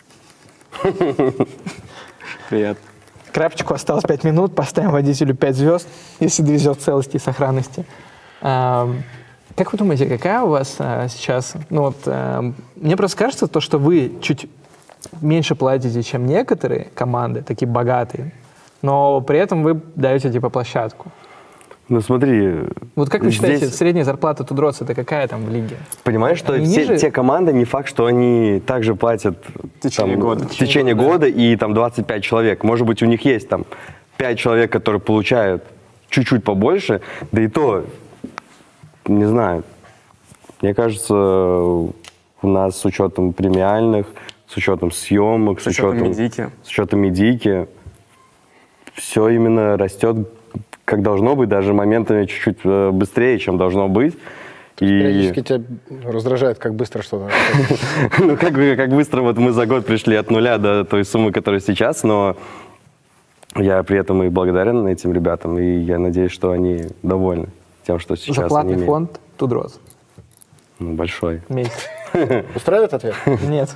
Приятно. Крапчику осталось 5 минут, поставим водителю 5 звезд, если довезет в целости и сохранности. Как вы думаете, какая у вас сейчас... Ну вот, мне просто кажется, то, что вы чуть меньше платите, чем некоторые команды, такие богатые, но при этом вы даете типа площадку. Ну смотри... Вот как вы считаете, здесь... средняя зарплата Тудроц это какая там в лиге? Понимаешь, что Они все ниже? те команды, не факт, что они также платят В течение года. В течение года и там 25 человек. Может быть, у них есть там 5 человек, которые получают чуть-чуть побольше, да и то, не знаю, мне кажется, у нас с учетом премиальных, с учетом съемок, С учетом медийки. все именно растет, как должно быть, даже моментами чуть-чуть быстрее, чем должно быть. Периодически тебя раздражает, как быстро что-то. Ну, как быстро вот мы за год пришли от нуля до той суммы, которая сейчас, но я при этом и благодарен этим ребятам, и я надеюсь, что они довольны тем, что сейчас они Зарплатный имеют. фонд Тудроц. Ну, большой. Месяц. Устраивает ответ? Нет.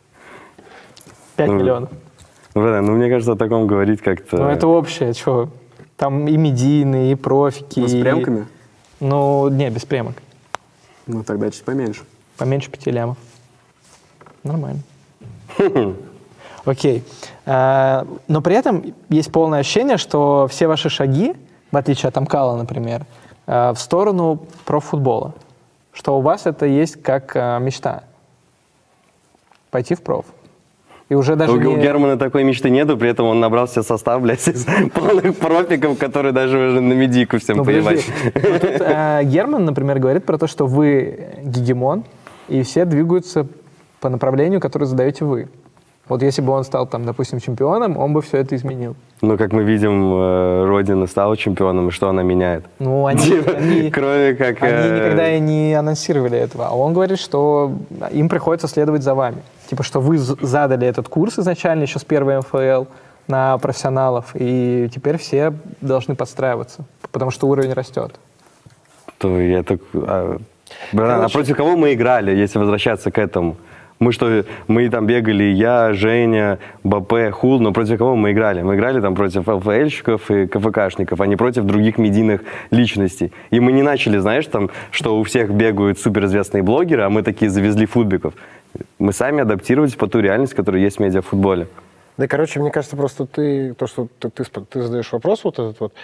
5 миллионов. Ну, мне кажется, о таком говорить как-то... Ну, это общее, что? Там и медийные, и профики. Ну, с премками? Ну, не, без премок. Ну, тогда чуть поменьше. Поменьше 5 лямов. Нормально. Окей. Но при этом есть полное ощущение, что все ваши шаги, в отличие от Амкала, например, в сторону профутбола. Что у вас это есть как мечта. Пойти в проф. И уже даже У не... Германа такой мечты нету, при этом он набрал себе состав, блядь, из полных профиков, которые даже уже на медийку всем Ну, поебать. подожди. Вот тут, Герман, например, говорит про то, что вы гегемон, и все двигаются по направлению, которое задаете вы. Вот если бы он стал, там, допустим, чемпионом, он бы все это изменил. Ну, как мы видим, Родина стала чемпионом, и что она меняет? Ну, они Кроме как... Они никогда и не анонсировали этого. А он говорит, что им приходится следовать за вами. Типа, что вы задали этот курс изначально, еще с первой МФЛ, на профессионалов, и теперь все должны подстраиваться, потому что уровень растет. То я так... Братан, а против кого мы играли, если возвращаться к этому? Мы там бегали, я, Женя, БП, Хул, но против кого мы играли? Мы играли там против ЛФЛщиков и КФКшников, а не против других медийных личностей. И мы не начали, знаешь, там, что у всех бегают суперизвестные блогеры, а мы такие завезли футбиков. Мы сами адаптировались по ту реальность, которая есть в медиафутболе. Да, короче, мне кажется, просто ты задаешь вопрос вот этот вот,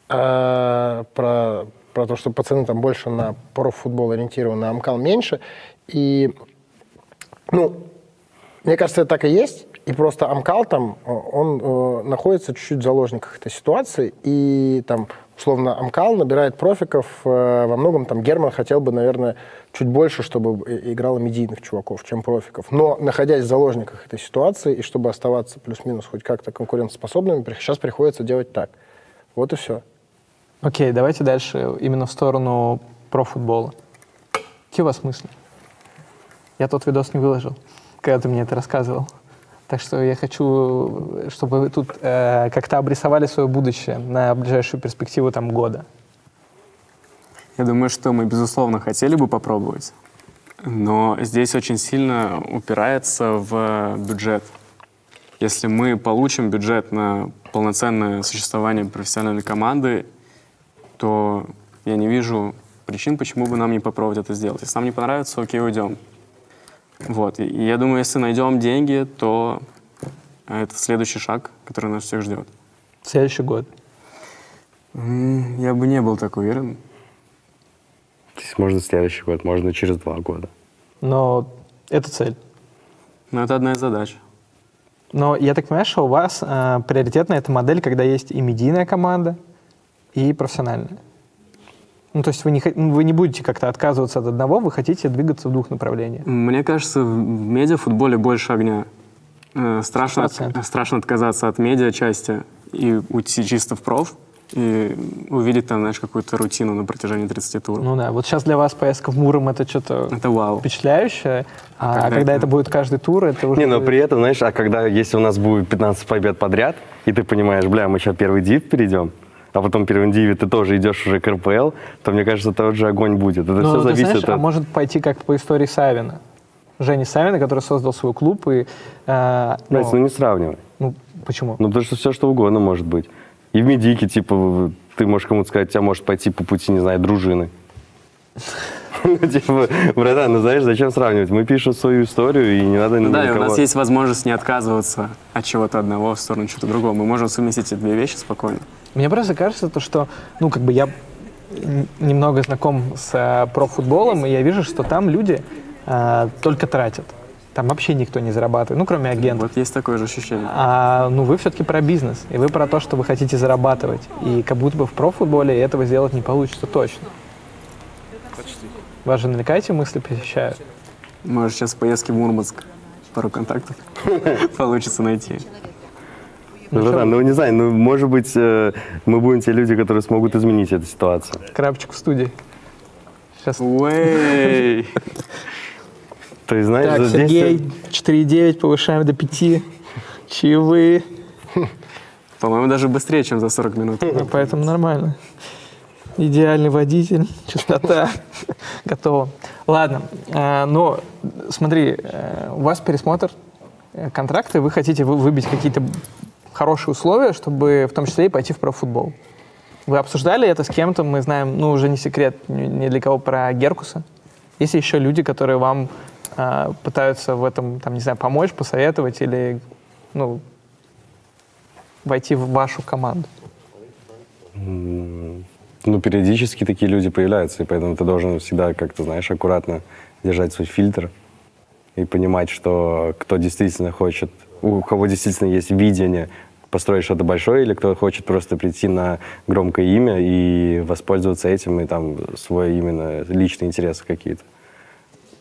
про то, что пацаны там больше на профутбол ориентированы, а Амкал меньше. И, ну, мне кажется, это так и есть. И просто Амкал там, он находится чуть-чуть в заложниках этой ситуации. И там, условно, Амкал набирает профиков. Во многом там Герман хотел бы, наверное, чуть больше, чтобы играло медийных чуваков, чем профиков. Но, находясь в заложниках этой ситуации, и чтобы оставаться плюс-минус хоть как-то конкурентоспособными, сейчас приходится делать так. Вот и все. Окей, давайте дальше именно в сторону профутбола. Какие у вас мысли? Я тот видос не выложил, когда ты мне это рассказывал. Так что я хочу, чтобы вы тут как-то обрисовали свое будущее на ближайшую перспективу там, года. Я думаю, что мы, безусловно, хотели бы попробовать, но здесь очень сильно упирается в бюджет. Если мы получим бюджет на полноценное существование профессиональной команды, то я не вижу причин, почему бы нам не попробовать это сделать. Если нам не понравится, окей, уйдем. Вот. И я думаю, если найдем деньги, то это следующий шаг, который нас всех ждет. Следующий год. Я бы не был так уверен. То есть можно следующий год, можно через 2 года. Но это цель. Но это одна из задач. Но я так понимаю, что у вас приоритетная эта модель, когда есть и медийная команда, и профессиональная. Ну, то есть вы не будете как-то отказываться от одного, вы хотите двигаться в 2 направлениях. Мне кажется, в медиафутболе больше огня. Страшно отказаться от медиа-части и уйти чисто в проф, и увидеть там, знаешь, какую-то рутину на протяжении 30 туров. Ну да, вот сейчас для вас поездка в Муром это что-то вау. Впечатляющее, а когда это будет каждый тур, это уже... Не, но при этом, знаешь, если у нас будет 15 побед подряд, и ты понимаешь, мы сейчас первый див перейдем, а потом в первом диве ты тоже идешь уже к РПЛ, то, мне кажется, тот же огонь будет. Это все зависит знаешь, от... А может пойти как по истории Савина. Жени Савина, который создал свой клуб и... не сравнивай. Ну, почему? Ну, потому что все, что угодно может быть. И в медике, типа, ты можешь кому-то сказать, тебя может пойти по пути, не знаю, дружины. Типа, братан, знаешь, зачем сравнивать? Мы пишем свою историю, и не надо никого... Да, и у нас есть возможность не отказываться от чего-то одного в сторону чего-то другого. Мы можем совместить эти 2 вещи спокойно. Мне просто кажется, что, я немного знаком с профутболом, и я вижу, что там люди только тратят. Там вообще никто не зарабатывает, кроме агентов. Вот есть такое же ощущение. Вы все-таки про бизнес, и вы про то, что вы хотите зарабатывать. И как будто бы в профутболе этого сделать не получится точно. Почти. Вас же наверняка эти мысли посещают? Может, сейчас в поездке в Мурманск пару контактов получится найти. Не знаю, может быть, мы будем те люди, которые смогут изменить эту ситуацию. Крабчик в студии. Сейчас. Уэй! То есть, знаешь, так, Сергей, 4,9 повышаем до 5. Чаевые. По-моему, даже быстрее, чем за 40 минут. Поэтому нормально. Идеальный водитель, частота. Готово. Ладно, но смотри, у вас пересмотр контракта, вы хотите выбить какие-то хорошие условия, чтобы в том числе и пойти в профутбол. Вы обсуждали это с кем-то? Мы знаем, уже не секрет ни для кого, про Геркуса. Есть еще люди, которые вам пытаются в этом, помочь, посоветовать или, войти в вашу команду? Периодически такие люди появляются, и поэтому ты должен всегда как-то, знаешь, аккуратно держать свой фильтр и понимать, что кто действительно хочет, у кого действительно есть видение построить что-то большое, или кто хочет просто прийти на громкое имя и воспользоваться этим, и там свой именно личные интересы какие-то.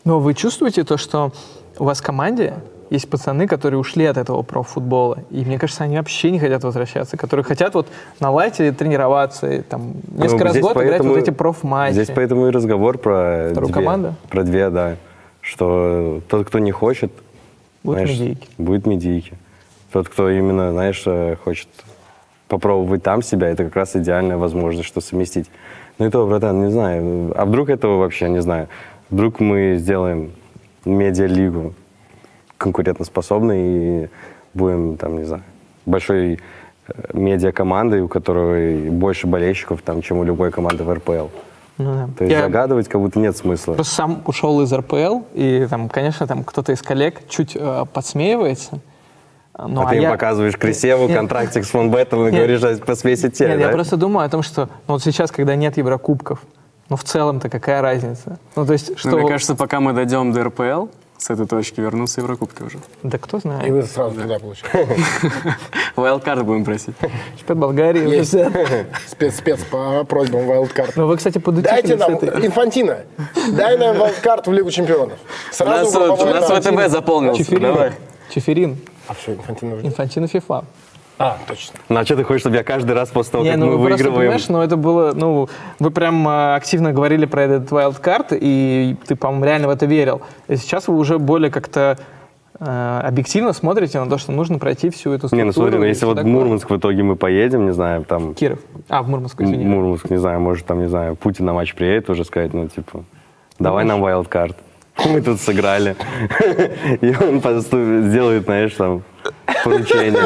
Но вы чувствуете то, что у вас в команде есть пацаны, которые ушли от этого профутбола, и мне кажется, они вообще не хотят возвращаться, которые хотят вот на лайте тренироваться, и, там, несколько раз в год играть вот эти профматчи. Здесь поэтому и разговор про команду? Про две, да. Что тот, кто не хочет, Будет медийки. Тот, кто именно, знаешь, хочет попробовать там себя, это как раз идеальная возможность, что совместить. Ну и то, братан, не знаю. А вдруг этого вообще, не знаю. Вдруг мы сделаем медиалигу конкурентоспособной и будем, там, не знаю, большой медиакомандой, у которой больше болельщиков, там, чем у любой команды в РПЛ. Ну, да. То есть загадывать как будто нет смысла. Просто сам ушел из РПЛ, и, там, конечно, там кто-то из коллег чуть подсмеивается. Ну, ты им показываешь Крисеву, контрактик с Фонбетом и говоришь, посвесить тебе, Нет, да? я просто думаю о том, что ну, вот сейчас, когда нет Еврокубков, ну, в целом-то какая разница? Ну, то есть, что... Мне кажется, пока мы дойдем до РПЛ, с этой точки вернутся Еврокубки уже. Да кто знает. И вы сразу туда получаете. Вайлдкарт будем просить. Чемпионат Болгарии. Есть спец по просьбам Wildcard. Ну, вы, кстати, Дайте нам, Инфантино, дай нам Wildcard в Лигу чемпионов. У нас ВТБ заполнился. Давай. Чеферин. А что, Инфантино уже? Инфантино FIFA. А, точно. Ну, а что ты хочешь, чтобы я каждый раз после того, Не, как ну мы вы просто выигрываем... понимаешь, ну это было, ну, вы прям активно говорили про этот wildcard, и ты, по-моему, реально в это верил. И сейчас вы уже более как-то объективно смотрите на то, что нужно пройти всю эту структуру. Не, ну смотри, ну, если вот в Мурманск в итоге мы поедем, не знаю, там... Киров. В Мурманск, извини. Мурманск, не знаю, может, там, не знаю, Путин на матч приедет уже сказать, ну, типа, давай нам wildcard. Мы тут сыграли. И он сделает, знаешь, там, поручение.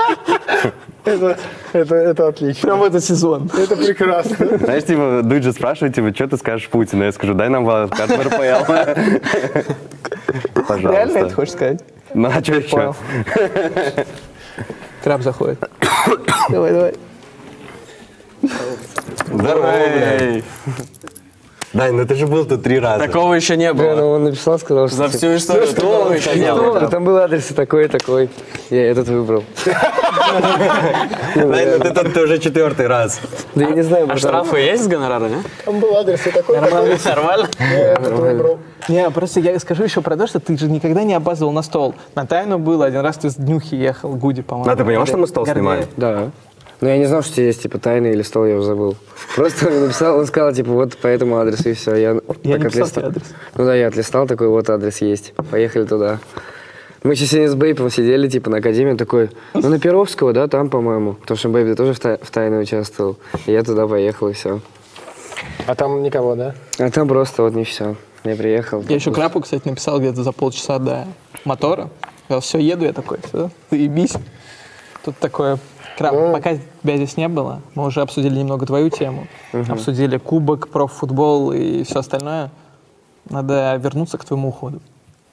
Это отлично. Прям в этот сезон. Это прекрасно. Знаешь, типа, Дуджи спрашивает, типа, что ты скажешь Путину? Я скажу, дай нам wildcard в РПЛ. Пожалуйста. Реально это хочешь сказать? Ну, а что еще? Понял. Краб заходит. Давай. Здорово, блядь. Дань, ну ты же был тут 3 раза. Такого еще не Бля, ну было. он написал, сказал, что... За всю историю такого еще не было. Там был адрес и такой, и такой. Я этот выбрал. Дань, ну ты тут уже 4-й раз. Да я не знаю, А братан. штрафы есть с гонорара, не? Там был адрес и такой. Нормально? Это выбрал. Не, просто я скажу еще про то, что ты же никогда не опаздывал на стол. На тайну было, один раз ты с днюхи ехал, Гуди, по-моему. А ты понимал, что мы стол снимаем? Да. Но я не знал, что есть, типа, тайный или стол, я уже забыл. Просто он мне написал, он сказал, типа, вот по этому адресу, и все. Я не так писал отлистал. тебе адрес. Ну да, я отлистал, такой, вот адрес есть. Поехали туда. Мы еще сегодня с Бейпом сидели, типа, на академии, такой, ну, на Перовского, да, там, по-моему. Потому что Бейп тоже в тайне участвовал. И я туда поехал, и все. А там никого, да? А там просто вот не все. Я приехал. Я еще Крапу, кстати, написал где-то за полчаса до мотора. Я все, еду, я такой, все, заебись. Тут такое... Краб, пока тебя здесь не было, мы уже обсудили немного твою тему, обсудили кубок, профутбол и все остальное. Надо вернуться к твоему уходу.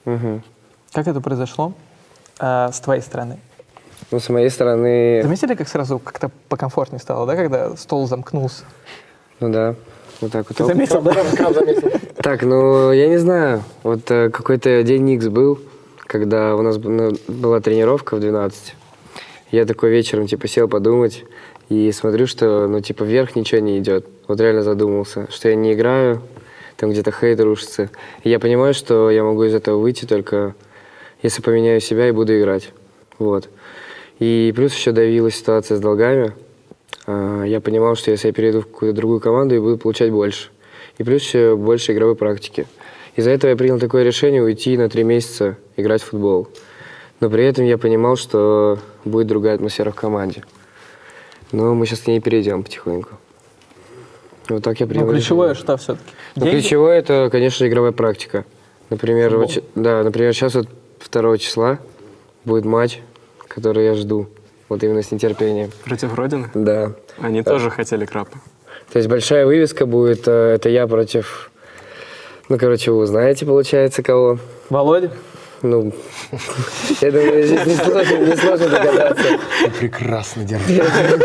Как это произошло с твоей стороны? Ну, с моей стороны... Заметили, как сразу как-то покомфортнее стало, да, когда стол замкнулся? Ну да, вот так вот. Ты заметил, да? Так, ну, я не знаю. Вот какой-то день Икс был, когда у нас была тренировка в 12. Я такой вечером, типа, сел подумать и смотрю, что, ну, типа, вверх ничего не идет. Вот реально задумался, что я не играю, там где-то хейт рушится. И я понимаю, что я могу из этого выйти только если поменяю себя и буду играть. Вот. И плюс еще давила ситуация с долгами. Я понимал, что если я перейду в какую-то другую команду, я буду получать больше. И плюс еще больше игровой практики. Из-за этого я принял такое решение уйти на 3 месяца играть в футбол. Но при этом я понимал, что будет другая атмосфера в команде. Но мы сейчас к ней перейдем потихоньку. Вот так я принял. Ну, ключевое что все-таки? Ну, ключевое это, конечно, игровая практика. Например, например, сейчас вот 2 числа будет матч, который я жду. Вот именно с нетерпением. Против Родины? Да. Они тоже хотели Крапа. То есть большая вывеска будет, это я против... Ну, короче, вы знаете, получается, кого. Володя? Ну, я думаю, здесь несложно догадаться. Прекрасно держишь.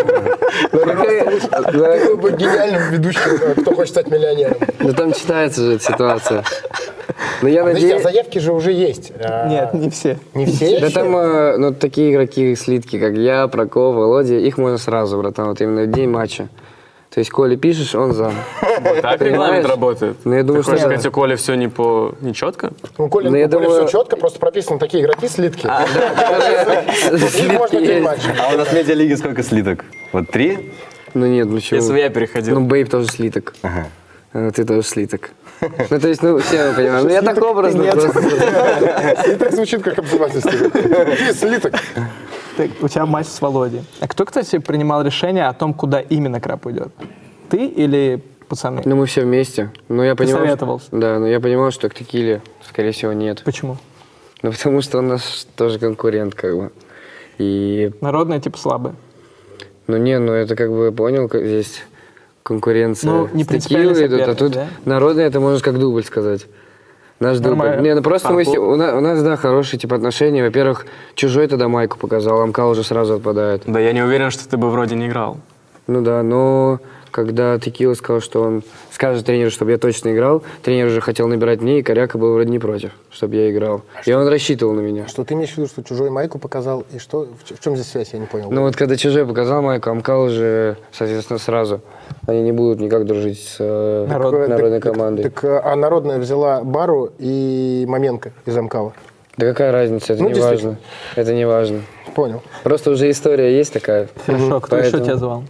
Какой бы гениальным ведущим, кто хочет стать миллионером. Ну, там читается же эта ситуация. Но я Подождите, а надеюсь... заявки же уже есть. Нет, не все. Не все Да еще? там, ну, такие игроки, слитки, как я, Прокоп, Володя, их можно сразу, братан, вот именно в день матча. То есть Коле пишешь, он зам. Так регламент работает. Ну, я думаю, Ты хочешь что да. сказать, у Коли все не четко? Ну, Коля, Ну, я Коля думаю- все четко, просто прописаны такие игроки, слитки. И можно Есть. пить матч. А у нас в медиалиге сколько слиток? Вот 3? Ну нет, ну чего? Если бы я переходил. Ну, Бейб тоже слиток. Ага. А ты тоже слиток. Ну, то есть, ну, все мы понимаем. Ну, я так образно просто. Слиток звучит как обзывательство. Ты слиток. У тебя матч с Володей. А кто, кстати, принимал решение о том, куда именно краб уйдет? Ты или пацаны? Ну, мы все вместе. Но я понимал, советовался? Да, но я понимал, что к текиле, скорее всего, нет. Почему? Ну, потому что он наш тоже конкурент, как бы. И, Народные типа слабые. ну, не, ну, это как бы, понял, как здесь конкуренция Ну, не с принципиальный текилой идут, а соперник, тут да? народные, это можно как дубль сказать. Наш Нормально. дубль. Не, ну просто у нас, да, хорошие типа отношения. Во-первых, Чужой тогда майку показал, Амкал уже сразу отпадает. Да я не уверен, что ты бы вроде не играл. Ну да, но когда Текила сказал, что он скажет тренеру, чтобы я точно играл, тренер уже хотел набирать мне, и Коряка был вроде не против, чтобы я играл. И он рассчитывал на меня. Что ты имеешь в виду, что чужой майку показал, и что? В чем здесь связь, я не понял. Ну вот когда Чужой показал майку, Амкал уже, соответственно, сразу. Они не будут никак дружить с народной командой. А народная взяла Бару и Маменко из Амкала. Да какая разница, это Ну, не действительно. важно. Это не важно. Понял. Просто уже история есть такая. Хорошо, кто еще Поэтому- тебя звал?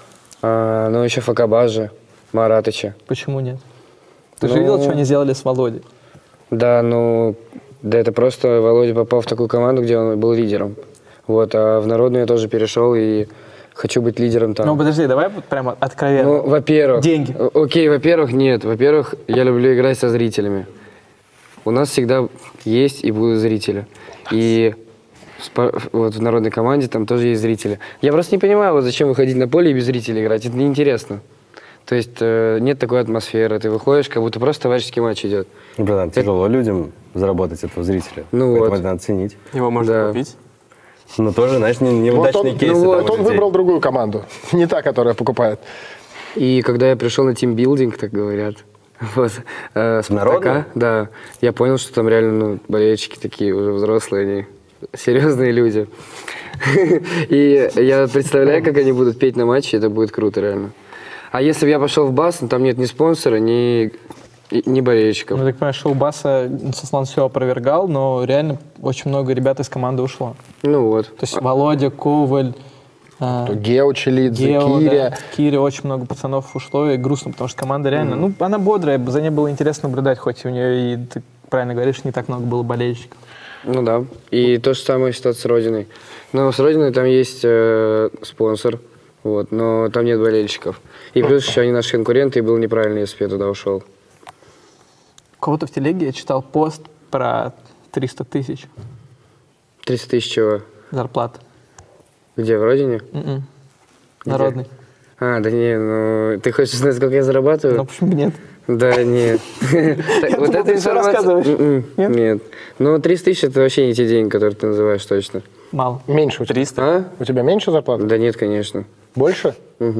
Ну еще Факабажа, Маратыча. Почему нет? Ты же Ну- видел, что они сделали с Володей? Да, ну, да это просто Володя попал в такую команду, где он был лидером. Вот, а в народную я тоже перешел и хочу быть лидером там. Ну, подожди, давай вот прямо откровенно. Ну, во-первых... Деньги. Окей, во-первых, нет. Во-первых, я люблю играть со зрителями. У нас всегда есть и будут зрители. И вот в народной команде там тоже есть зрители. Я просто не понимаю, вот зачем выходить на поле и без зрителей играть. Это неинтересно. То есть нет такой атмосферы. Ты выходишь, как будто просто товарищеский матч идет. Ну, братан, тяжело людям заработать этого зрителя. Ну Поэтому вот. это надо ценить. Его можно Да. купить. Но тоже, знаешь, Вот неудачные он, кейсы. ну, там вот у он людей. выбрал другую команду, не та, которая покупает. И когда я пришел на тимбилдинг, так говорят, вот, Спартака, Народный? да, я понял, что там реально, ну, болельщики такие уже взрослые, они серьезные люди. И я представляю, как они будут петь на матче, это будет круто, реально. А если бы я пошел в бас, там нет ни спонсора, ни болельщиков. Ну, так понимаешь, шоу Баса Сослан все опровергал, но реально очень много ребят из команды ушло. Ну вот. То есть Володя, Коваль, Гео Челидзе, Гео, Киря. да, Кири, очень много пацанов ушло, и грустно, потому что команда реально, ну, она бодрая, за ней было интересно наблюдать, хоть у нее, и ты правильно говоришь, не так много было болельщиков. Ну да. И то же самое ситуация с Родиной. Но с Родиной там есть спонсор, вот, но там нет болельщиков. И плюс еще они наши конкуренты, и было неправильно, если бы я туда ушел. У кого-то в телеге я читал пост про 300 тысяч 300 тысяч чего? зарплат. Где, в Родине? М-м. Народный. А, да не, ну, ты хочешь знать, сколько я зарабатываю? Ну, почему бы нет? Да, нет. Так, вот думал, эта ты всё информация... рассказываешь. Нет? Нет. Ну, 300 тысяч — это вообще не те деньги, которые ты называешь точно. Мало. Меньше у тебя. 300. А? У тебя меньше зарплаты? Да нет, конечно. Больше?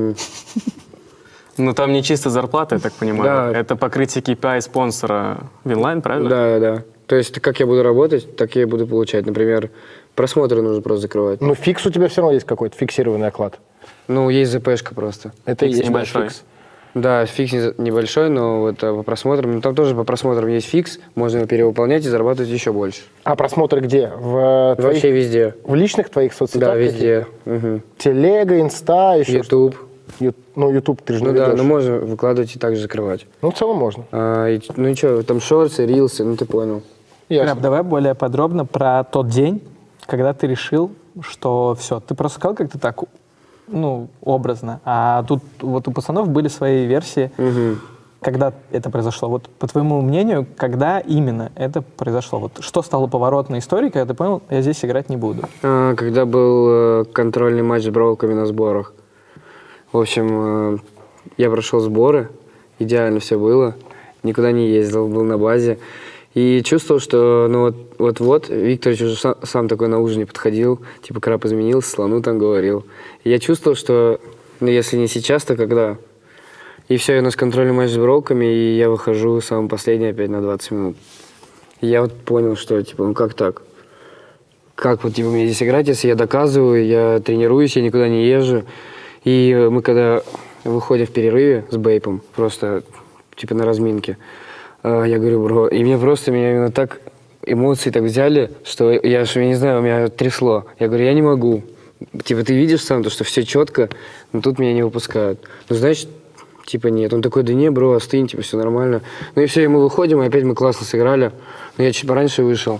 Ну там не чисто зарплата, я так понимаю. Да. Это покрытие KPI спонсора Винлайн, правильно? Да, да. То есть, как я буду работать, так я и буду получать. Например, просмотры нужно просто закрывать. Ну, фикс у тебя все равно есть какой-то, фиксированный оклад. Ну, есть ЗПшка просто. Это и Фикс есть небольшой. фикс. Да, фикс небольшой, но вот по просмотрам, ну, там тоже по просмотрам есть фикс, можно его перевыполнять и зарабатывать еще больше. А просмотры где? В, твоих- Вообще везде. в личных твоих соцсетях? Да, везде. Угу. Телега, Инста, еще YouTube. Ну, Ютуб ты же Ну не да, ведешь. но можно выкладывать и также закрывать. Ну, в целом можно. Ну и что, там шорты, рилсы, ну ты понял. Ясно. Краб, давай более подробно про тот день, когда ты решил, что все, ты просто сказал как-то так, ну, образно, а тут вот у пацанов были свои версии, когда это произошло. Вот по твоему мнению, когда именно это произошло? Вот что стало поворотной историей, когда ты понял, я здесь играть не буду? Когда был контрольный матч с бровками на сборах. В общем, я прошел сборы, идеально все было, никуда не ездил, был на базе. И чувствовал, что ну вот Викторович уже сам такой на ужине подходил, типа Краб изменился, слону там говорил. И я чувствовал, что ну, если не сейчас, то когда? И все, у нас контрольный матч с бровками, и я выхожу самый последний опять на 20 минут. И я вот понял, что типа, ну как так? Как вот типа мне здесь играть, если я доказываю, я тренируюсь, я никуда не езжу. И мы когда выходим в перерыве с Бейпом, просто типа на разминке. Я говорю, бро, и меня именно так эмоции так взяли, что я не знаю, меня трясло. Я говорю, я не могу. Типа ты видишь сам, то, что все четко, но тут меня не выпускают. Ну, значит, типа нет. Он такой, да не, бро, остынь, типа все нормально. Ну и все, и мы выходим, и опять мы классно сыграли. Но я чуть пораньше вышел.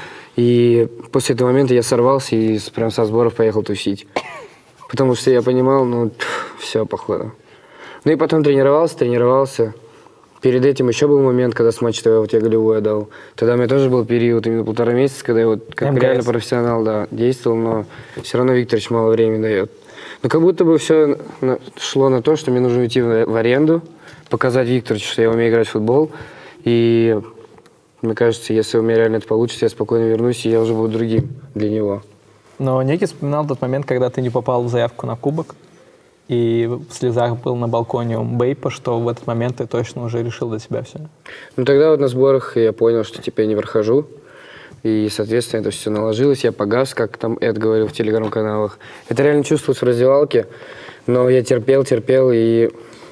И после этого момента я сорвался и прям со сборов поехал тусить. Потому что я понимал, ну, все, походу. Ну и потом тренировался. Перед этим еще был момент, когда с Матч ТВ вот я голевую отдал. Тогда у меня тоже был период, именно 1,5 месяца, когда я вот как реально профессионал, да, действовал, но все равно Викторович мало времени дает. Но как будто бы все шло на то, что мне нужно уйти в аренду, показать Викторовичу, что я умею играть в футбол. И мне кажется, если у меня реально это получится, я спокойно вернусь, и я уже буду другим для него. Но Никит вспоминал тот момент, когда ты не попал в заявку на кубок, и в слезах был на балконе у Бейпа, что в этот момент ты точно уже решил для себя все. Ну тогда вот на сборах я понял, что типа я не прохожу. И, соответственно, это все наложилось. Я погас, как там Эд говорил в телеграм-каналах. Это реально чувствуется в раздевалке. Но я терпел, и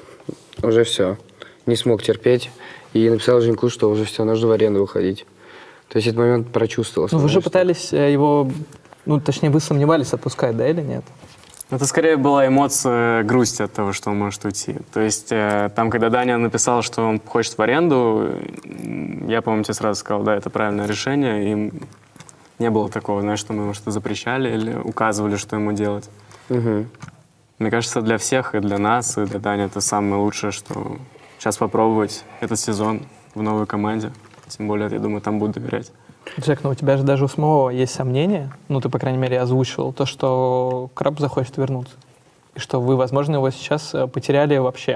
уже все. Не смог терпеть. И написал Женьку, что уже все, нужно в аренду выходить. То есть этот момент прочувствовал. Ну вы же пытались его, ну точнее вы сомневались, отпускать, да или нет? Это скорее была эмоция грусти от того, что он может уйти. То есть там, когда Даня написал, что он хочет в аренду, я, по-моему, тебе сразу сказал, да, это правильное решение. И не было такого, знаешь, что мы ему что-то запрещали или указывали, что ему делать. Угу. Мне кажется, для всех, и для нас, и для Дани, это самое лучшее, что сейчас попробовать этот сезон в новой команде. Тем более, я думаю, там будут доверять. Джек, ну у тебя же даже у самого есть сомнения, ну ты, по крайней мере, озвучивал, то, что Краб захочет вернуться. И что вы, возможно, его сейчас потеряли вообще.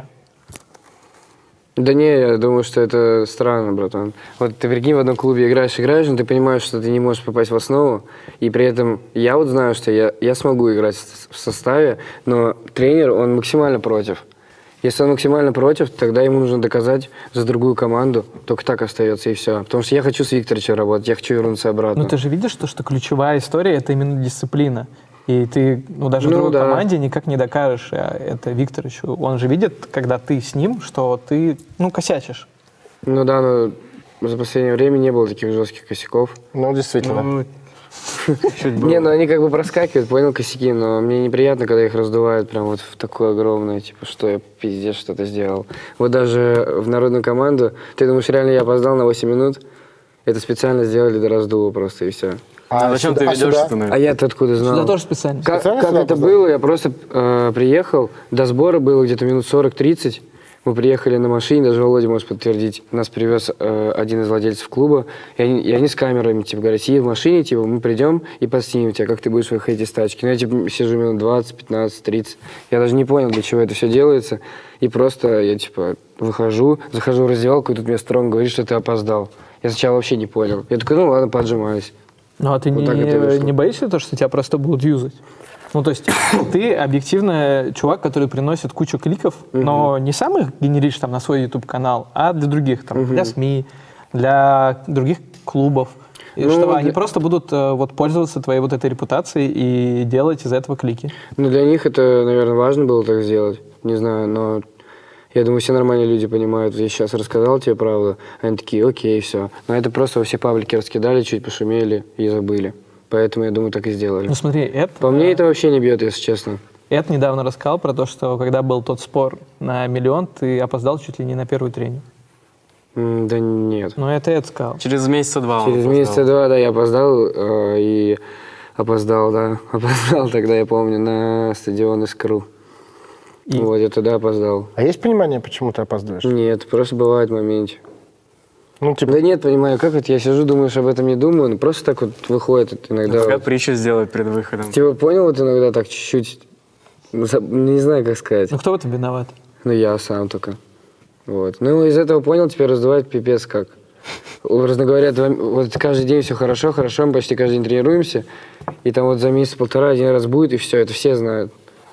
Да не, я думаю, что это странно, братан. Вот ты прикинь, в одном клубе играешь, но ты понимаешь, что ты не можешь попасть в основу, и при этом я вот знаю, что я смогу играть в составе, но тренер, он максимально против. Если он максимально против, тогда ему нужно доказать за другую команду. Только так остается, и все. Потому что я хочу с Викторовичем работать, я хочу вернуться обратно. Ну ты же видишь, что ключевая история — это именно дисциплина. И ты, ну даже в другой команде никак не докажешь это Викторовичу. Он же видит, когда ты с ним, что ты, ну, косячишь. Ну да, но за последнее время не было таких жестких косяков. Ну, действительно. Не, ну они как бы проскакивают, понял, косяки, но мне неприятно, когда их раздувают прям вот в такое огромное, типа, что я пиздец что-то сделал. Вот даже в народную команду, ты думаешь, реально я опоздал на 8 минут? Это специально сделали до раздува просто, и все. А зачем ты ведешься? А я-то откуда знал? Сюда тоже специально. Как это было? Я просто приехал, до сбора было где-то минут 40-30. Мы приехали на машине, даже Володя может подтвердить. Нас привез один из владельцев клуба. И они с камерами, типа, говорят, сиди в машине, типа, мы придем и подснимем тебя, как ты будешь выходить из тачки. Ну, я, типа, сижу минут 20, 15, 30. Я даже не понял, для чего это все делается. И просто я, типа, захожу в раздевалку, и тут мне Стронг говорит, что ты опоздал. Я сначала вообще не понял. Я такой, ну ладно, поджимаюсь. Ну, а ты Вот не боишься того, что тебя просто будут юзать? Ну, то есть ты объективно чувак, который приносит кучу кликов, но не сам их генеришь там на свой YouTube-канал, а для других, там, для СМИ, для других клубов. И Ну, что они просто будут вот пользоваться твоей вот этой репутацией и делать из этого клики. Ну, для них это, наверное, важно было так сделать. Не знаю, но я думаю, все нормальные люди понимают. Я сейчас рассказал тебе правду, они такие, окей, все. Но это просто во все паблики раскидали, чуть пошумели и забыли. Поэтому, я думаю, так и сделали. Ну, смотри, Эд... По мне это вообще не бьет, если честно. Эд недавно рассказал про то, что когда был тот спор на 1 миллион, ты опоздал чуть ли не на первую тренинг. Да нет. Ну, это Эд сказал. Через месяца два он Через опоздал. месяца два, да, я опоздал. И опоздал, да. Опоздал тогда, я помню, на стадион Искру. И- Вот, я туда опоздал. А есть понимание, почему ты опаздываешь? Нет, просто бывает в моменте. Ну, типа, Да нет, понимаю, как это, я сижу, думаешь, об этом не думаю, но просто так вот выходит это иногда. Как Вот. притчу сделать перед выходом. Типа, понял, вот иногда так чуть-чуть, не знаю, как сказать. Ну, кто в этом виноват? Ну, я сам только. Вот. Ну, из этого понял, теперь раздувает пипец как. Образно говоря, вот каждый день все хорошо, мы почти каждый день тренируемся, и там вот за месяц-полтора один раз будет, и все, это все знают.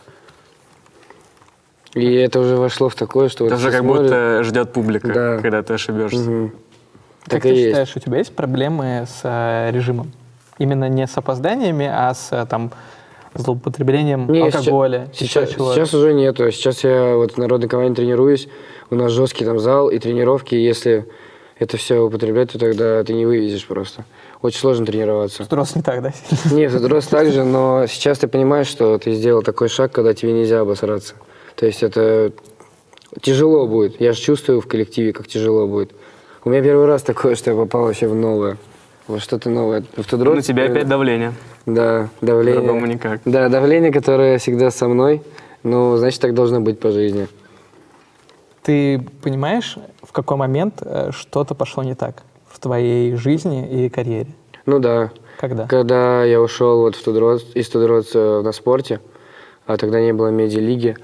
И это уже вошло в такое, что... Это вот уже все как смотрят. будто ждет публика, Да. когда ты ошибешься. Мгм. Как Так и ты есть. считаешь, у тебя есть проблемы с режимом? Именно не с опозданиями, а с там злоупотреблением Не, алкоголя? Сейчас уже нету. Сейчас я вот в народной команде тренируюсь. У нас жесткий там зал и тренировки. Если это все употреблять, то тогда ты не вывезешь просто. Очень сложно тренироваться. В тот раз не так, да? Нет, в тот раз так же, но сейчас ты понимаешь, что ты сделал такой шаг, когда тебе нельзя обосраться. То есть это тяжело будет. Я же чувствую в коллективе, как тяжело будет. У меня первый раз такое, что я попал вообще в новое. Во что-то новое. На тебя опять давление. Да, давление. По-другому никак. Да, давление, которое всегда со мной. Ну, значит, так должно быть по жизни. Ты понимаешь, в какой момент что-то пошло не так в твоей жизни и карьере? Ну да. Когда? Когда я ушел вот из Тудроц на спорте, а тогда не было медиалиги,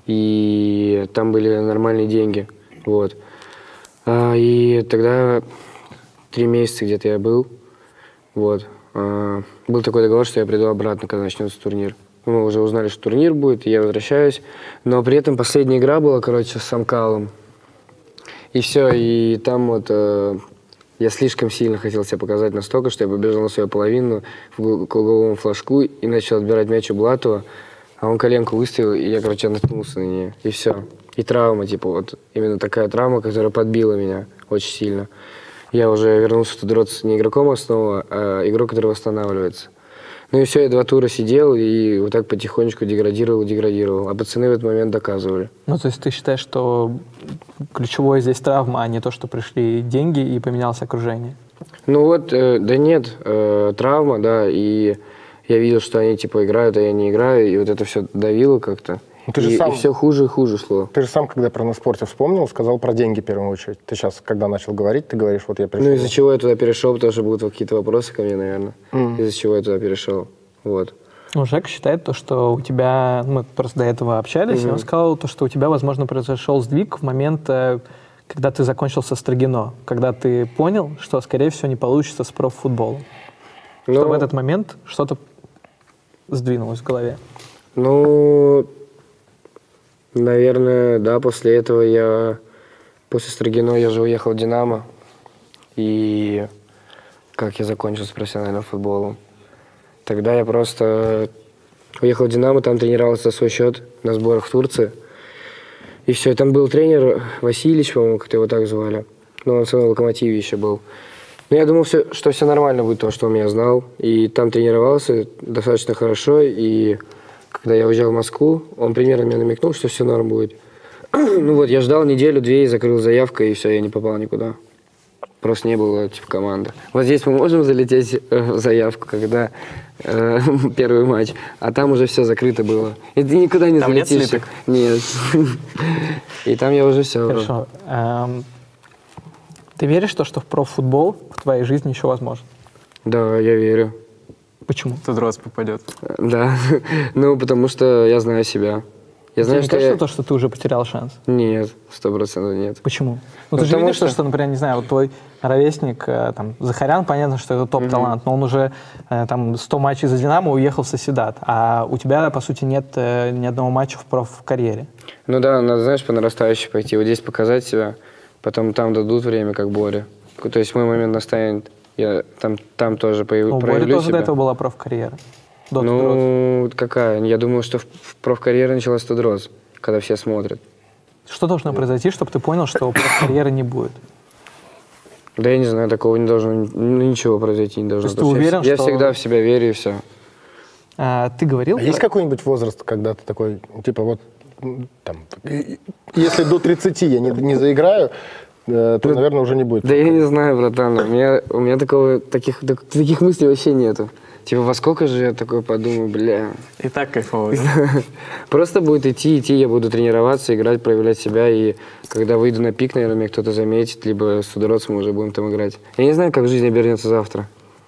и там были нормальные деньги. Вот. И тогда 3 месяца где-то я был. Вот. Был такой договор, что я приду обратно, когда начнется турнир. Мы уже узнали, что турнир будет, и я возвращаюсь. Но при этом последняя игра была, короче, с Амкалом. И все, и там вот я слишком сильно хотел себя показать настолько, что я побежал на свою половину к угловому флажку и начал отбирать мяч у Булатова. А он коленку выставил, и я, короче, наткнулся на нее. И все. И травма, типа, вот именно такая травма, которая подбила меня очень сильно. Я уже вернулся в Тудроц не игроком основы, а игрок, который восстанавливается. Ну и все, я 2 тура сидел и вот так потихонечку деградировал. А пацаны в этот момент доказывали. Ну, то есть ты считаешь, что ключевое здесь травма, а не то, что пришли деньги и поменялось окружение? Ну вот, да нет, травма, да, и я видел, что они типа играют, а я не играю, и вот это все давило как-то. И все хуже и хуже шло. Ты же сам, когда про на спорте вспомнил, сказал про деньги в первую очередь. Ты сейчас, когда начал говорить, ты говоришь, вот я пришел. Ну, из-за чего я туда перешел, потому что будут какие-то вопросы ко мне, наверное. Из-за чего я туда перешел. Вот. Ну, Жека считает то, что у тебя, мы просто до этого общались, и он сказал то, что у тебя, возможно, произошел сдвиг в момент, когда ты закончил со Строгино, когда ты понял, что, скорее всего, не получится с проффутболом. Что в этот момент что-то сдвинулось в голове. Ну, наверное, да, после этого после Строгино я же уехал в «Динамо», и как я закончил с профессиональным футболом. Тогда я просто уехал в «Динамо», там тренировался за свой счет на сборах в Турции. И все, и там был тренер Васильевич, по-моему, как-то его так звали. Но он в своем «Локомотиве» еще был. Но я думал, что все нормально будет, то, что он меня знал. И там тренировался достаточно хорошо, и когда я уезжал в Москву, он примерно мне намекнул, что все норм будет. Ну вот, я ждал 1-2, закрыл заявку, и все, я не попал никуда. Просто не было, типа, команды. Вот здесь мы можем залететь в заявку, когда первый матч, а там уже все закрыто было. И ты никуда не залетишь. Нет. И там я уже все. Хорошо. Ты веришь, что в профутбол в твоей жизни еще возможен? Да, я верю. Почему? Тудроц попадет. Да. Ну, потому что я знаю себя. Я знаю, Тебе не кажется, то, что ты уже потерял шанс? Нет, 100% нет. Почему? Ну, ты же видишь, что, например, не знаю, вот твой ровесник, там, Захарян, понятно, что это топ-талант, но он уже там 100 матчей за «Динамо» уехал в Сосьедад, а у тебя, по сути, нет ни одного матча в проф-карьере. Ну да, надо, знаешь, по нарастающей пойти, вот здесь показать себя, потом там дадут время, как Боре. То есть мой момент настанет, я там тоже проявлю себя. У Бори тоже до этого была проф-карьера. Ну, какая? Я думаю, что проф-карьера началась в Тудроц, когда все смотрят. Что должно произойти, чтобы ты понял, что проф-карьеры не будет? Да я не знаю, такого не должно, ничего произойти не должно. То есть ты уверен, я что... всегда в себя верю, и все. Ты говорил... А есть какой-нибудь возраст, когда ты такой, типа вот, там, если до 30 я не заиграю, то, наверное, уже не будет. Да я не знаю, братан, у меня таких мыслей вообще нету. Типа, во сколько же я такой подумаю, бля. И так кайфово. Просто будет идти, я буду тренироваться, играть, проявлять себя, и когда выйду на пик, наверное, меня кто-то заметит, либо с Тудроц мы уже будем там играть. Я не знаю, как жизнь обернется завтра.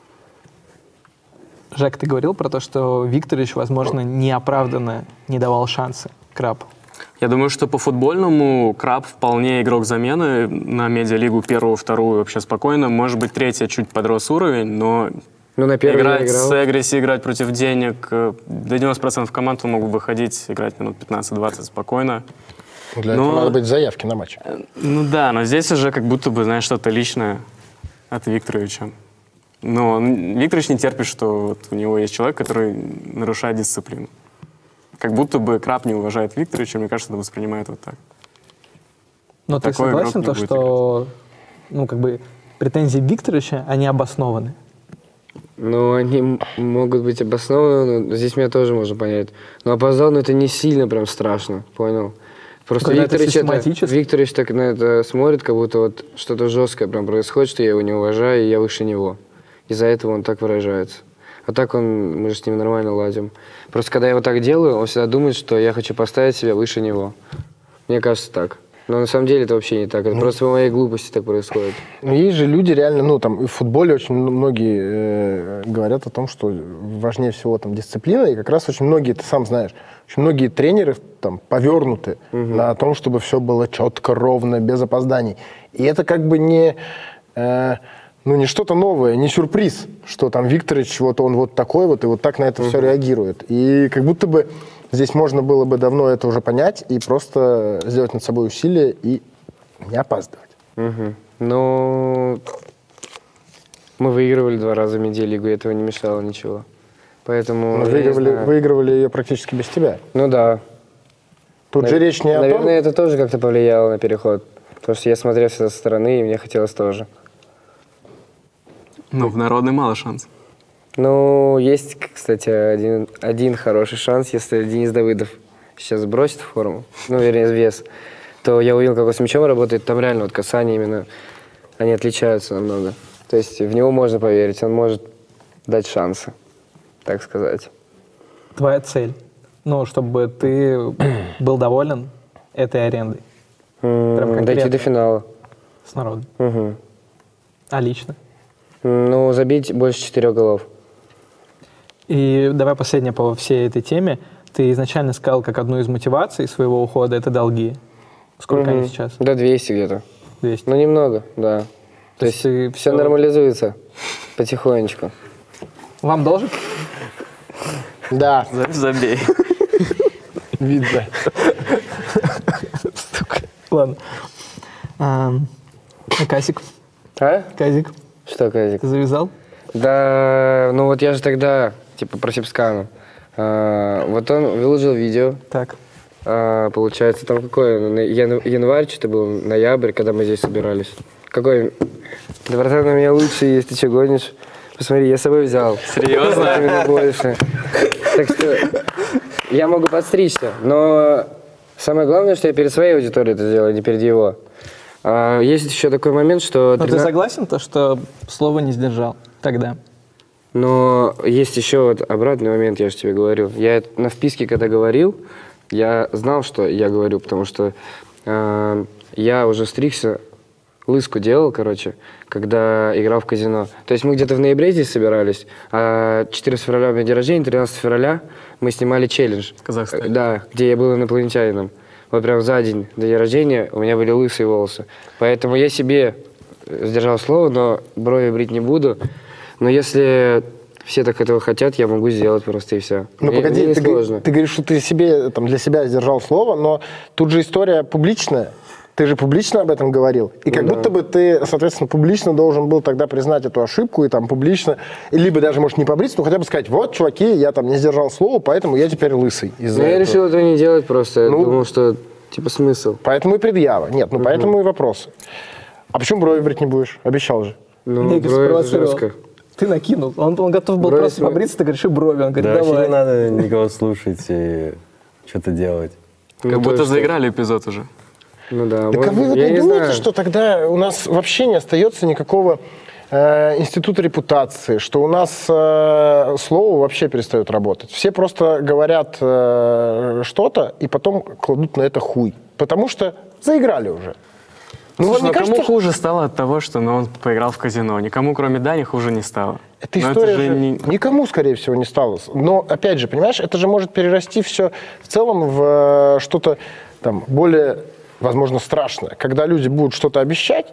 Жек, ты говорил про то, что Викторович, возможно, неоправданно не давал шансы Крабу. Я думаю, что по футбольному Краб вполне игрок замены на медиалигу первую, вторую вообще спокойно. Может быть, третья чуть подрос уровень, но... Ну, на первый играть с агрессией, играть против денег. До 90% команд могут выходить, играть минут 15-20 спокойно. Для этого надо быть в заявке на матч. Ну да, но здесь уже как будто бы, знаешь, что-то личное от Викторовича. Но Викторович не терпит, что вот у него есть человек, который нарушает дисциплину. Как будто бы Краб не уважает Викторовича, мне кажется, это воспринимает вот так. Но ты Такой игрок согласен, не то, будет что ну, как бы, претензии Викторовича, они обоснованы? Ну, они могут быть обоснованы, но здесь меня тоже можно понять. Но опоздал, но это не сильно прям страшно, понял? Просто Когда это Викторович, Викторович так на это смотрит, как будто вот что-то жесткое прям происходит, что я его не уважаю, и я выше него. Из-за этого он так выражается. А так мы же с ним нормально ладим. Просто когда я вот так делаю, он всегда думает, что я хочу поставить себя выше него. Мне кажется так. Но на самом деле это вообще не так. Это просто по моей глупости так происходит. Но есть же люди реально, ну там и в футболе очень многие говорят о том, что важнее всего там дисциплина, и как раз очень многие, ты сам знаешь, очень многие тренеры там повернуты на том, чтобы все было четко, ровно, без опозданий. И это как бы не что-то новое, не сюрприз, что там Викторович, вот он вот такой вот, и вот так на это все реагирует. И как будто бы здесь можно было бы давно это уже понять и просто сделать над собой усилия и не опаздывать. Ну, мы выигрывали 2 раза Медиалигу, и этого не мешало ничего. Поэтому... Мы выигрывали ее практически без тебя. Ну да. Тут же речь не о том... Наверное, это тоже как-то повлияло на переход. Потому что я смотрел всегда со стороны, и мне хотелось тоже. Ну, в народной мало шансов. Ну, есть, кстати, один хороший шанс, если Денис Давыдов сейчас бросит форму, ну, вернее, вес, то я увидел, как он с мячом работает, там реально вот касания именно, они отличаются намного. То есть в него можно поверить, он может дать шансы, так сказать. Твоя цель? Ну, чтобы ты был доволен этой арендой? Дойти до финала. С народом? Угу. А лично? Ну, забить больше 4 голов. И давай последнее по всей этой теме. Ты изначально сказал, как одну из мотиваций своего ухода — это долги. Сколько они сейчас? Да 200 где-то. 200. Ну, немного, да. То есть все нормализуется потихонечку. Вам должен? Да. Забей. Видно. Ладно. Казик. А? Казик. Что, Казик? Ты завязал? Да, ну вот я же тогда, типа, про Сипскану. Вот он выложил видео. Так. Получается, там какой? Январь, что-то был, ноябрь, когда мы здесь собирались. Какой? Да, братан, у меня лучший есть, ты что, гонишь? Посмотри, я с собой взял. Серьезно? Именно больше. Так что я могу подстричься, но самое главное, что я перед своей аудиторией это сделал, а не перед его. Есть еще такой момент, что... Но ты согласен, что слово не сдержал тогда? Но есть еще вот обратный момент, я же тебе говорил. Я на вписке, когда говорил, я знал, что я говорю, потому что я уже стригся, лыску делал, короче, когда играл в казино. То есть мы где-то в ноябре здесь собирались, а 14 февраля у меня день рождения, 13 февраля мы снимали челлендж. В Казахстане. Да, где я был инопланетянином. Вот прям за день до дня рождения у меня были лысые волосы. Поэтому я себе сдержал слово, но брови брить не буду. Но если все так этого хотят, я могу сделать просто и все. Ну погоди, ты говоришь, что ты себе, там, для себя сдержал слово, но тут же история публичная. Ты же публично об этом говорил. И как будто бы ты, соответственно, публично должен был тогда признать эту ошибку и там публично, либо даже, может, не публично, но хотя бы сказать, вот, чуваки, я там не сдержал слово, поэтому я теперь лысый. Но я решил этого не делать просто. Я думал, что, типа, смысл. Поэтому и предъява. Нет, ну поэтому и вопросы. А почему брови брить не будешь? Обещал же. Ну, брови жестко. Ты накинул. Он готов был просто побриться, ты говоришь, и брови. Он говорит, Да, вообще давай. не надо никого слушать и что-то делать. Как будто заиграли эпизод уже. Ну да. Так а вы я не думаете, знаю. что тогда у нас вообще не остается никакого института репутации, что у нас слово вообще перестает работать? Все просто говорят что-то и потом кладут на это хуй. Потому что заиграли уже. Ну, вам не кому кажется, хуже стало от того, что он поиграл в казино? Никому, кроме Дани, хуже не стало. эта Но история это же никому, скорее всего, не стала. Но, опять же, понимаешь, это же может перерасти все в целом в что-то там более, возможно, страшное. Когда люди будут что-то обещать,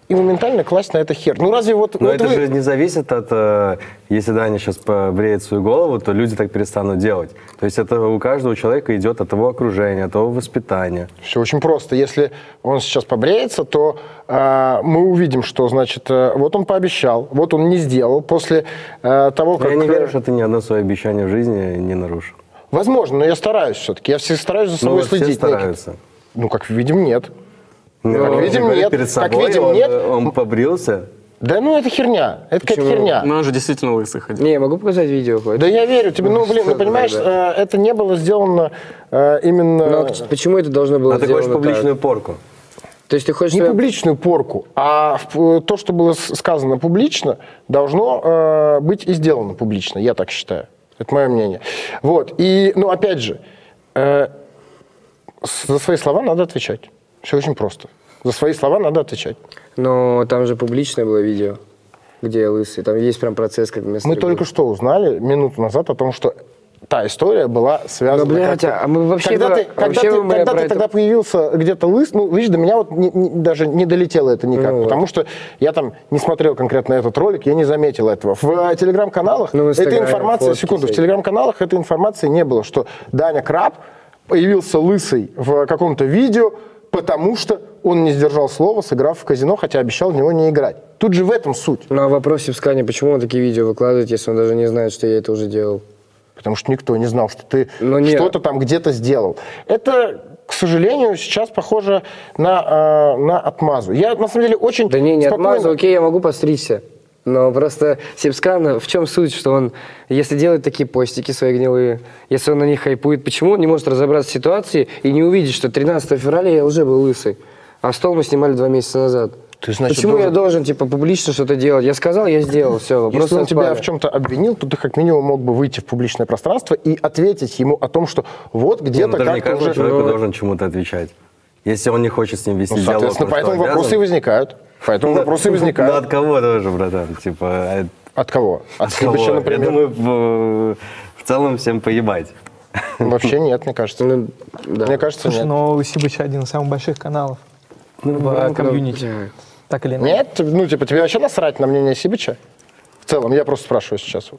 и моментально класть на это хер. Ну разве вот... Но вот это вы... же не зависит от... Если Даня сейчас побреет свою голову, то люди так перестанут делать. То есть это у каждого человека идет от его окружения, от его воспитания. Все очень просто. Если он сейчас побреется, то мы увидим, что, значит, вот он пообещал, вот он не сделал. После того, как... Я не верю, что ты ни одно свое обещание в жизни не нарушил. Возможно, но я стараюсь все-таки. Я все стараюсь за собой Ну, вот следить. все стараются. Ну, как видим, нет. Ну, как видим, говорит, нет. Перед собой Как видим, нет. Он побрился. Да ну это херня. Это какая-то херня. Ну, он же действительно лысый ходил. Не, я могу показать видео хоть? Да я верю тебе. Ну, блин, ну понимаешь, это не было сделано именно... Но почему это должно было А ты сделано хочешь публичную так? порку? То есть ты хочешь... Не чтобы- публичную порку, а то, что было сказано публично, должно быть и сделано публично, я так считаю. Это мое мнение. Вот. И, ну, опять же, за свои слова надо отвечать. Все очень просто. За свои слова надо отвечать. Но там же публичное было видео, где я лысый. Там есть прям процесс, как вместо... Мы только что узнали минуту назад о том, что та история была связана... Ну, блядь, как-то- а мы вообще... Когда ты, вообще мы когда про ты это- тогда появился где-то лыс, ну, видишь, до меня вот даже не долетело это никак, Ну, потому что я там не смотрел конкретно этот ролик, я не заметил этого. В телеграм-каналах Ну, в этой Инстаграме информации, фотки секунду, в всякие. телеграм-каналах этой информации не было, что Даня Краб появился лысый в каком-то видео, потому что он не сдержал слова, сыграв в казино, хотя обещал в него не играть. Тут же в этом суть. Ну, а вопрос Сибскани, почему он такие видео выкладывает, если он даже не знает, что я это уже делал? Потому что никто не знал, что ты Ну, нет. что-то там где-то сделал. Это, к сожалению, сейчас похоже на отмазу. Я, на самом деле, очень Да не спокойно... отмазал, окей, я могу постричься. Но просто Сибскан, в чем суть, что он, если делает такие постики свои гнилые, если он на них хайпует, почему он не может разобраться в ситуации и не увидеть, что 13 февраля я уже был лысый, а стол мы снимали 2 месяца назад? Ты, значит, Почему я должен- должен, типа, публично что-то делать? Я сказал, я сделал, все, вопрос Если он тебя отпали. в чем-то обвинил, то ты как минимум мог бы выйти в публичное пространство и ответить ему о том, что вот Не, где-то ну, даже не как-то каждому уже... человеку должен чему-то отвечать. Если он не хочет с ним вести Ну, диалог, соответственно, он поэтому что, вопросы и обязан? возникают. Поэтому вопросы и Ну, возникают. от кого тоже, братан? Типа, От кого? От кого? Сибича, Я например? думаю, в целом всем поебать. Вообще нет, мне кажется. Ну, да. Мне кажется, Слушай, нет. но у Сибыча один из самых больших каналов в комьюнити. бля. Так или иначе. Нет? Ну, типа, тебе вообще насрать на мнение Сибича? В целом, я просто спрашиваю сейчас.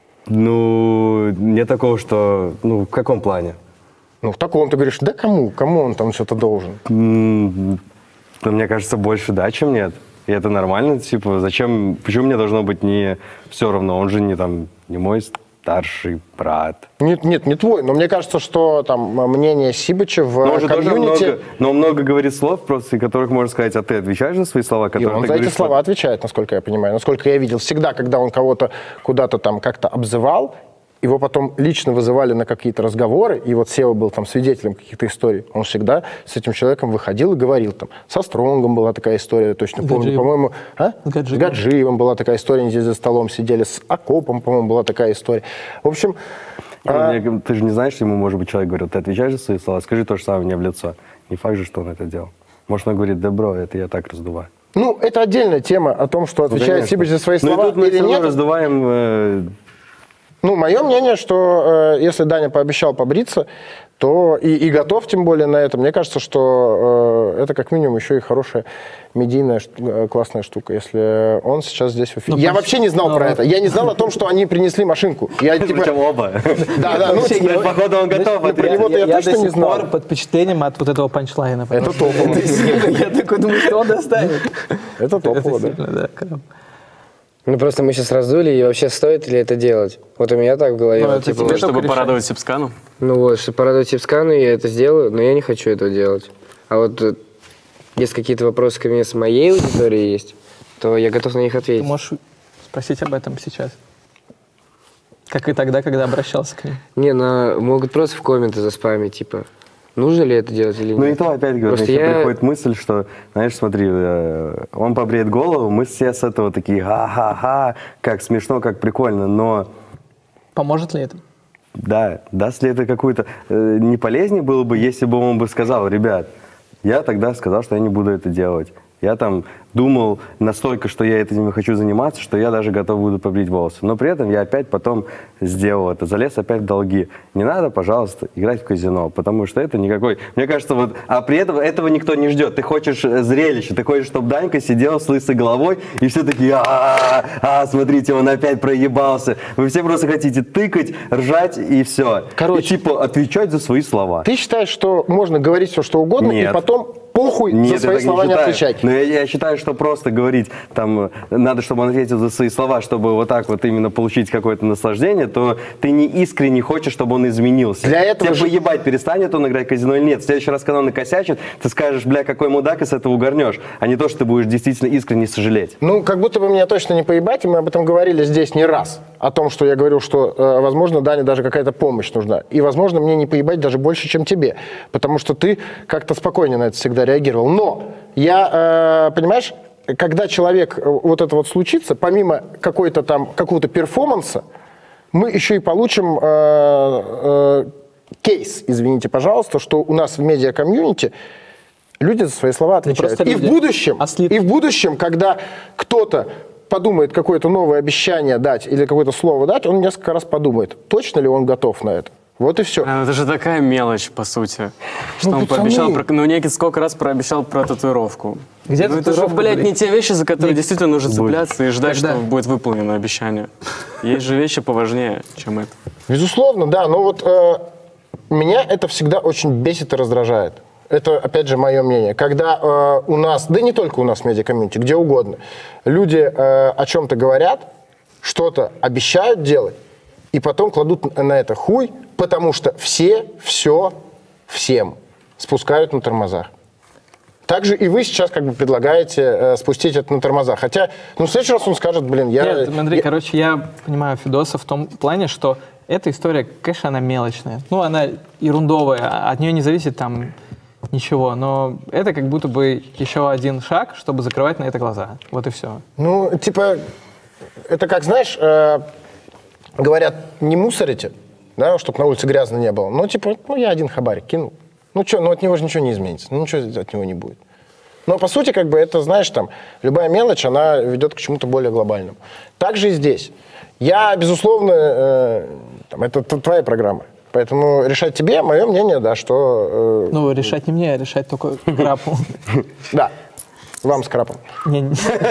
Ну, нет такого, что... Ну, в каком плане? Ну, в таком ты говоришь, да кому? Кому он там что-то должен? Ну, мне кажется, больше да, чем нет. И это нормально, типа, зачем... Почему мне должно быть не все равно? Он же не там, не мой старший брат. Нет, не твой, но мне кажется, что там мнение Сибича в Но он же тоже комьюнити... много, но он много говорит слов, просто, из которых можно сказать, а ты отвечаешь за свои слова, И которые он ты за эти говоришь, слова отвечает, насколько я понимаю. Насколько я видел, всегда, когда он кого-то куда-то там как-то обзывал, его потом лично вызывали на какие-то разговоры, и вот Сева был там свидетелем каких-то историй, он всегда с этим человеком выходил и говорил там. Со Стронгом была такая история, я точно С помню, Гаджиевым. по-моему. А? С Гаджиевым. С Гаджиевым была такая история, они здесь за столом сидели, с Акопом, по-моему, была такая история. В общем, Ты же не знаешь, ему, может быть, человек говорит, ты отвечаешь за свои слова, скажи то же самое мне в лицо. Не факт же, что он это делал. Может, он говорит, да, бро, это я так раздуваю. ну, это отдельная тема о том, что отвечает конечно. Сибич за свои Ну, и слова тут мы или всё равно нет. раздуваем... Ну, мое мнение, что если Даня пообещал побриться, то и готов тем более на это, мне кажется, что это как минимум еще и хорошая медийная классная штука, если он сейчас здесь в эфире. Ну, Я почти. вообще не знал про это. Я не знал о том, что они принесли машинку. Я типа... Причем оба. Да, ну, Вообще, типа, я- Походу, он готов про него-то ответить. я точно до не сих знал. пор под впечатлением от вот этого панчлайна. Это топово. Я такой думаю, что он достанет. Это Это топово, да. сильно, да. Краб. Ну, просто мы сейчас раздули, и вообще стоит ли это делать? Вот у меня так в голове. Ну, вот, это типа, тебе вот, Чтобы только порадовать Сибскану. ну вот, чтобы порадовать Сибскану, я это сделаю, но я не хочу этого делать. А вот если какие-то вопросы ко мне с моей аудиторией есть, то я готов на них Ты ответить. можешь спросить об этом сейчас. Как и тогда, когда обращался к ним. Не, могут просто в комменты заспамить, типа, нужно ли это делать или нет. Ну и то опять говорю, Просто еще я- приходит мысль, что, знаешь, смотри, он побреет голову, мы все с этого такие, ха-ха-ха, как смешно, как прикольно, но Поможет ли это? да, даст ли это какую-то... не полезнее было бы, если бы он бы сказал, ребят, я тогда сказал, что я не буду это делать. Я там думал настолько, что я этим хочу заниматься, что я даже готов буду побрить волосы. Но при этом я опять потом сделал это, залез опять в долги. Не надо, пожалуйста, играть в казино, потому что это никакой... Мне кажется, вот... А при этом этого никто не ждет. Ты хочешь зрелище, ты хочешь, чтобы Данька сидел с лысой головой, и все такие, смотрите, он опять проебался. Вы все просто хотите тыкать, ржать, и все. Короче, и типа отвечать за свои слова. Ты считаешь, что можно говорить все, что угодно, Нет. и потом похуй Нет, за свои слова не отвечать? Но я считаю, что просто говорить, там, надо, чтобы он ответил за свои слова, чтобы вот так вот именно получить какое-то наслаждение, то ты не искренне хочешь, чтобы он изменился. Для этого Тебе поебать, перестанет он играть в казино или нет. В следующий раз, когда он накосячит, ты скажешь, бля, какой мудак, и с этого угорнешь, а не то, что ты будешь действительно искренне сожалеть. Ну, как будто бы меня точно не поебать, и мы об этом говорили здесь не раз. О том, что я говорил, что, возможно, Дане даже какая-то помощь нужна. И, возможно, мне не поебать даже больше, чем тебе. Потому что ты как-то спокойнее на это всегда реагировал. Но я, понимаешь, когда человек вот это вот случится, помимо какого-то перформанса, мы еще и получим кейс, извините, пожалуйста, что у нас в медиа-комьюнити люди за свои слова отвечают. И в будущем, когда кто-то подумает какое-то новое обещание дать или какое-то слово дать, он несколько раз подумает, точно ли он готов на это. Вот и все. Это же такая мелочь, по сути. Что он пацаны. пообещал Некит сколько раз прообещал про татуировку. Где это же, блядь, не те вещи, за которые действительно нужно цепляться и ждать, что будет выполнено обещание. Есть же вещи поважнее, чем это. Безусловно, да. Но вот меня это всегда очень бесит и раздражает. Это, опять же, мое мнение. Когда у нас, да не только у нас в медиа-комьюнити, где угодно, люди о чем-то говорят, что-то обещают делать, и потом кладут на это хуй, потому что все всем спускают на тормозах. Также и вы сейчас как бы предлагаете спустить это на тормоза. Хотя, в следующий раз он скажет, Нет, Андрей, короче, я понимаю Федоса в том плане, что эта история, конечно, она мелочная. Ну, она ерундовая, от нее не зависит там ничего. Но это как будто бы еще один шаг, чтобы закрывать на это глаза. Вот и все. Ну, типа, это как, знаешь, говорят, не мусорите, да, чтобы на улице грязно не было. Ну, типа, я один хабарик кинул. Ну, что, от него же ничего не изменится. Ну, ничего от него не будет. Но, по сути, как бы, это, знаешь, там, любая мелочь, она ведет к чему-то более глобальному. Так же и здесь. Я, безусловно, это твоя программа. Поэтому решать тебе, мое мнение, да, что... Ну, решать не мне, а решать только Крапу. Да. Вам с Крапом. И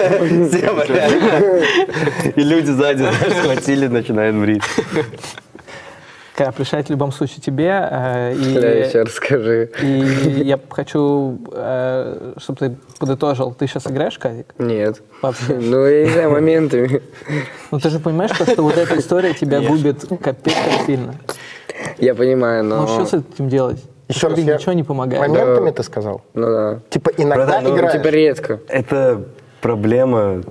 люди сзади схватили, начинают брить. Крап, решать в любом случае тебе. Еще расскажи. И я хочу, чтобы ты подытожил. Ты сейчас играешь, Казик? Нет. Вообще? Ну, я не знаю, моментами. Ну, ты же понимаешь, что вот эта история тебя губит капец как сильно. Я понимаю, но... Ну, что с этим делать? Еще раз, ничего не помогает. Моментами ты сказал? Ну да. Типа иногда играешь? Типа редко. Это проблема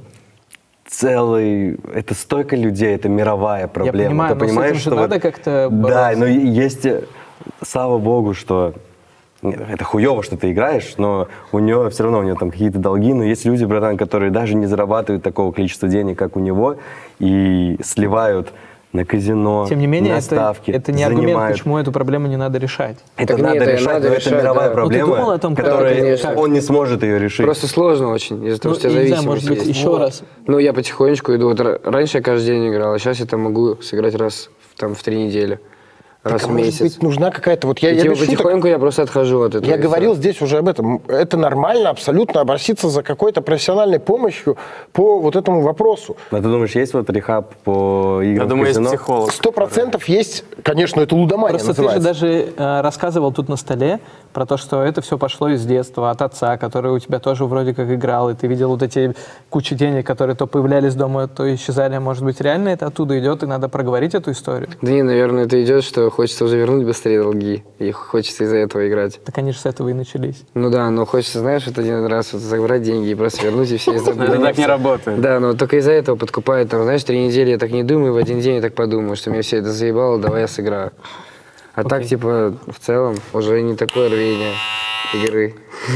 это столько людей, это мировая проблема. Я понимаю, ты но понимаешь, с этим же надо как-то бороться. Да, но есть, слава богу, что это хуево, что ты играешь, но у него все равно там какие-то долги, но есть люди, братан, которые даже не зарабатывают такого количества денег, как у него, и сливают на казино, тем не менее, на ставки. это не аргумент, почему эту проблему не надо решать. Это надо решать, но это мировая проблема, думал о том, которую он не сможет ее решить. Просто сложно очень, из-за того, что у тебя зависимость может быть, есть. еще раз. Ну, я потихонечку иду. Вот раньше я каждый день играл, а сейчас я там могу сыграть раз в 3 недели. Раз в месяц. Может быть, нужна какая-то... Вот я типа потихоньку я просто отхожу от этого. Я говорил здесь уже об этом. Это нормально абсолютно обратиться за какой-то профессиональной помощью по вот этому вопросу. А ты думаешь, есть вот рехаб по играм Я думаю, есть казино? психолог. 100% есть, конечно, это лудомания Просто называется. ты же даже рассказывал тут на столе про то, что это все пошло из детства, от отца, который у тебя тоже вроде как играл, и ты видел вот эти кучи денег, которые то появлялись дома, то исчезали. Может быть, реально это оттуда идет, и надо проговорить эту историю? Да не, наверное, это идет, что хочется уже вернуть быстрее долги, и хочется из-за этого играть. Так они же с этого и начались. Ну да, но хочется, знаешь, вот один раз вот забрать деньги и просто вернуть, и все из-за этого. Это так не работает. Да, но только из-за этого подкупают, там, знаешь, 3 недели я так не думаю, в один день я так подумаю, что мне все это заебало, давай я сыграю. А так, типа, в целом, уже не такое рвение игры.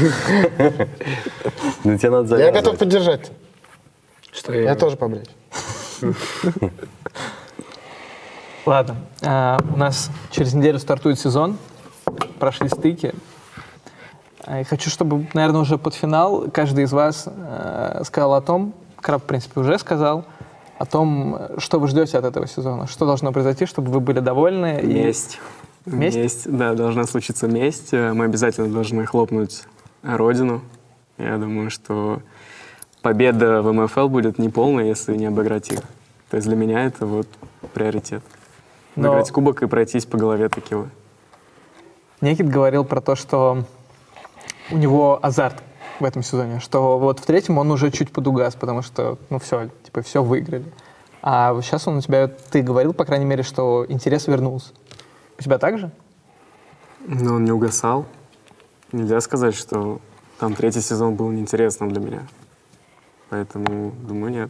Ну, тебе надо Я завязывать. готов поддержать. Что Я тоже побрить. Ладно, у нас через неделю стартует сезон, прошли стыки. И хочу, чтобы, наверное, уже под финал каждый из вас сказал о том, Краб, в принципе, уже сказал, о том, что вы ждете от этого сезона. Что должно произойти, чтобы вы были довольны? Месть. Месть, да, должна случиться месть. Мы обязательно должны хлопнуть родину. Я думаю, что победа в МФЛ будет неполной, если не обыграть их. То есть для меня это вот приоритет. Выиграть кубок и пройтись по голове Текилы. Никит говорил про то, что у него азарт в этом сезоне, что вот в третьем он уже чуть подугас, потому что, ну все, типа все выиграли. А сейчас он у тебя, ты говорил, по крайней мере, что интерес вернулся. У тебя так же? Но он не угасал. Нельзя сказать, что там третий сезон был неинтересным для меня. Поэтому, думаю, нет.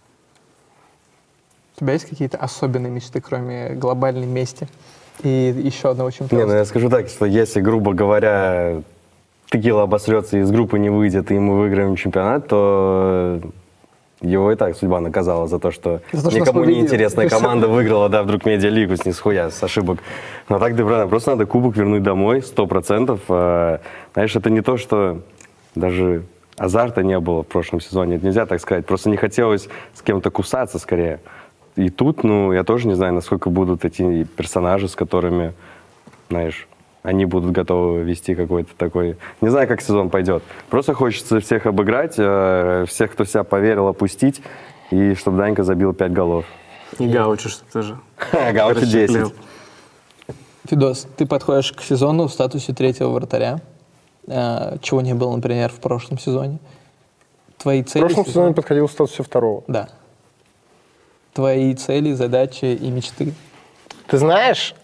У тебя есть какие-то особенные мечты, кроме глобальной мести и еще одного чемпионства? Не, ну я скажу так, что если, грубо говоря, Текила обосрется и из группы не выйдет, и мы выиграем чемпионат, то его и так судьба наказала за то, что никому не интересная команда выиграла, да, вдруг медиалигу с нихуя, с ошибок. Но так, да, просто надо кубок вернуть домой, 100%. Знаешь, это не то, что даже азарта не было в прошлом сезоне, это нельзя так сказать. Просто не хотелось с кем-то кусаться скорее. И тут, ну, я тоже не знаю, насколько будут эти персонажи, с которыми, знаешь, они будут готовы вести какой-то такой... Не знаю, как сезон пойдет. Просто хочется всех обыграть, всех, кто в себя поверил, опустить, и чтобы Данька забил 5 голов. И Гаучу, что тоже. Гаучу 10. Фидос, ты подходишь к сезону в статусе третьего вратаря, чего не было, например, в прошлом сезоне. Твои цели... В прошлом сезоне подходил в статусе второго. Да. Твои цели, задачи и мечты? Ты знаешь,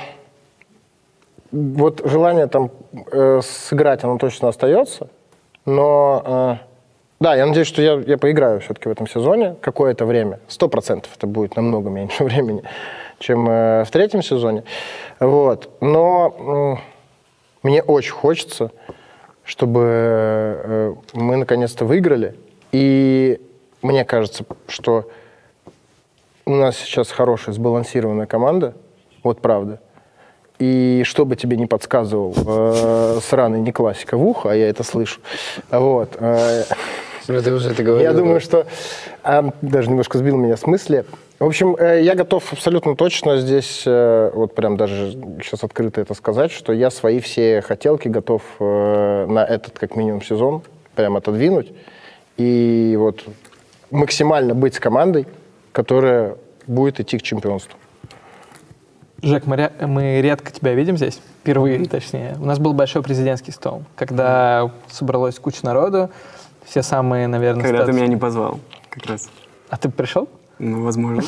вот желание там сыграть, оно точно остается, но да, я надеюсь, что я поиграю все-таки в этом сезоне какое-то время. 100% это будет намного меньше времени, чем в третьем сезоне. Вот. Но мне очень хочется, чтобы мы наконец-то выиграли. И мне кажется, что у нас сейчас хорошая, сбалансированная команда, вот правда. И что бы тебе не подсказывал сраный не классика в ухо, а я это слышу, вот. Ты уже это говорил. Я думаю, что даже немножко сбил меня с мысли. В общем, я готов абсолютно точно здесь, вот прям даже сейчас открыто это сказать, что я свои все хотелки готов на этот, как минимум, сезон прям отодвинуть. И вот максимально быть с командой, которая будет идти к чемпионству. Жек, мы редко тебя видим здесь, впервые, точнее. У нас был большой президентский стол, когда собралось куча народу, все самые, наверное... Когда ты меня не позвал, как раз. А ты пришел? Ну, возможно.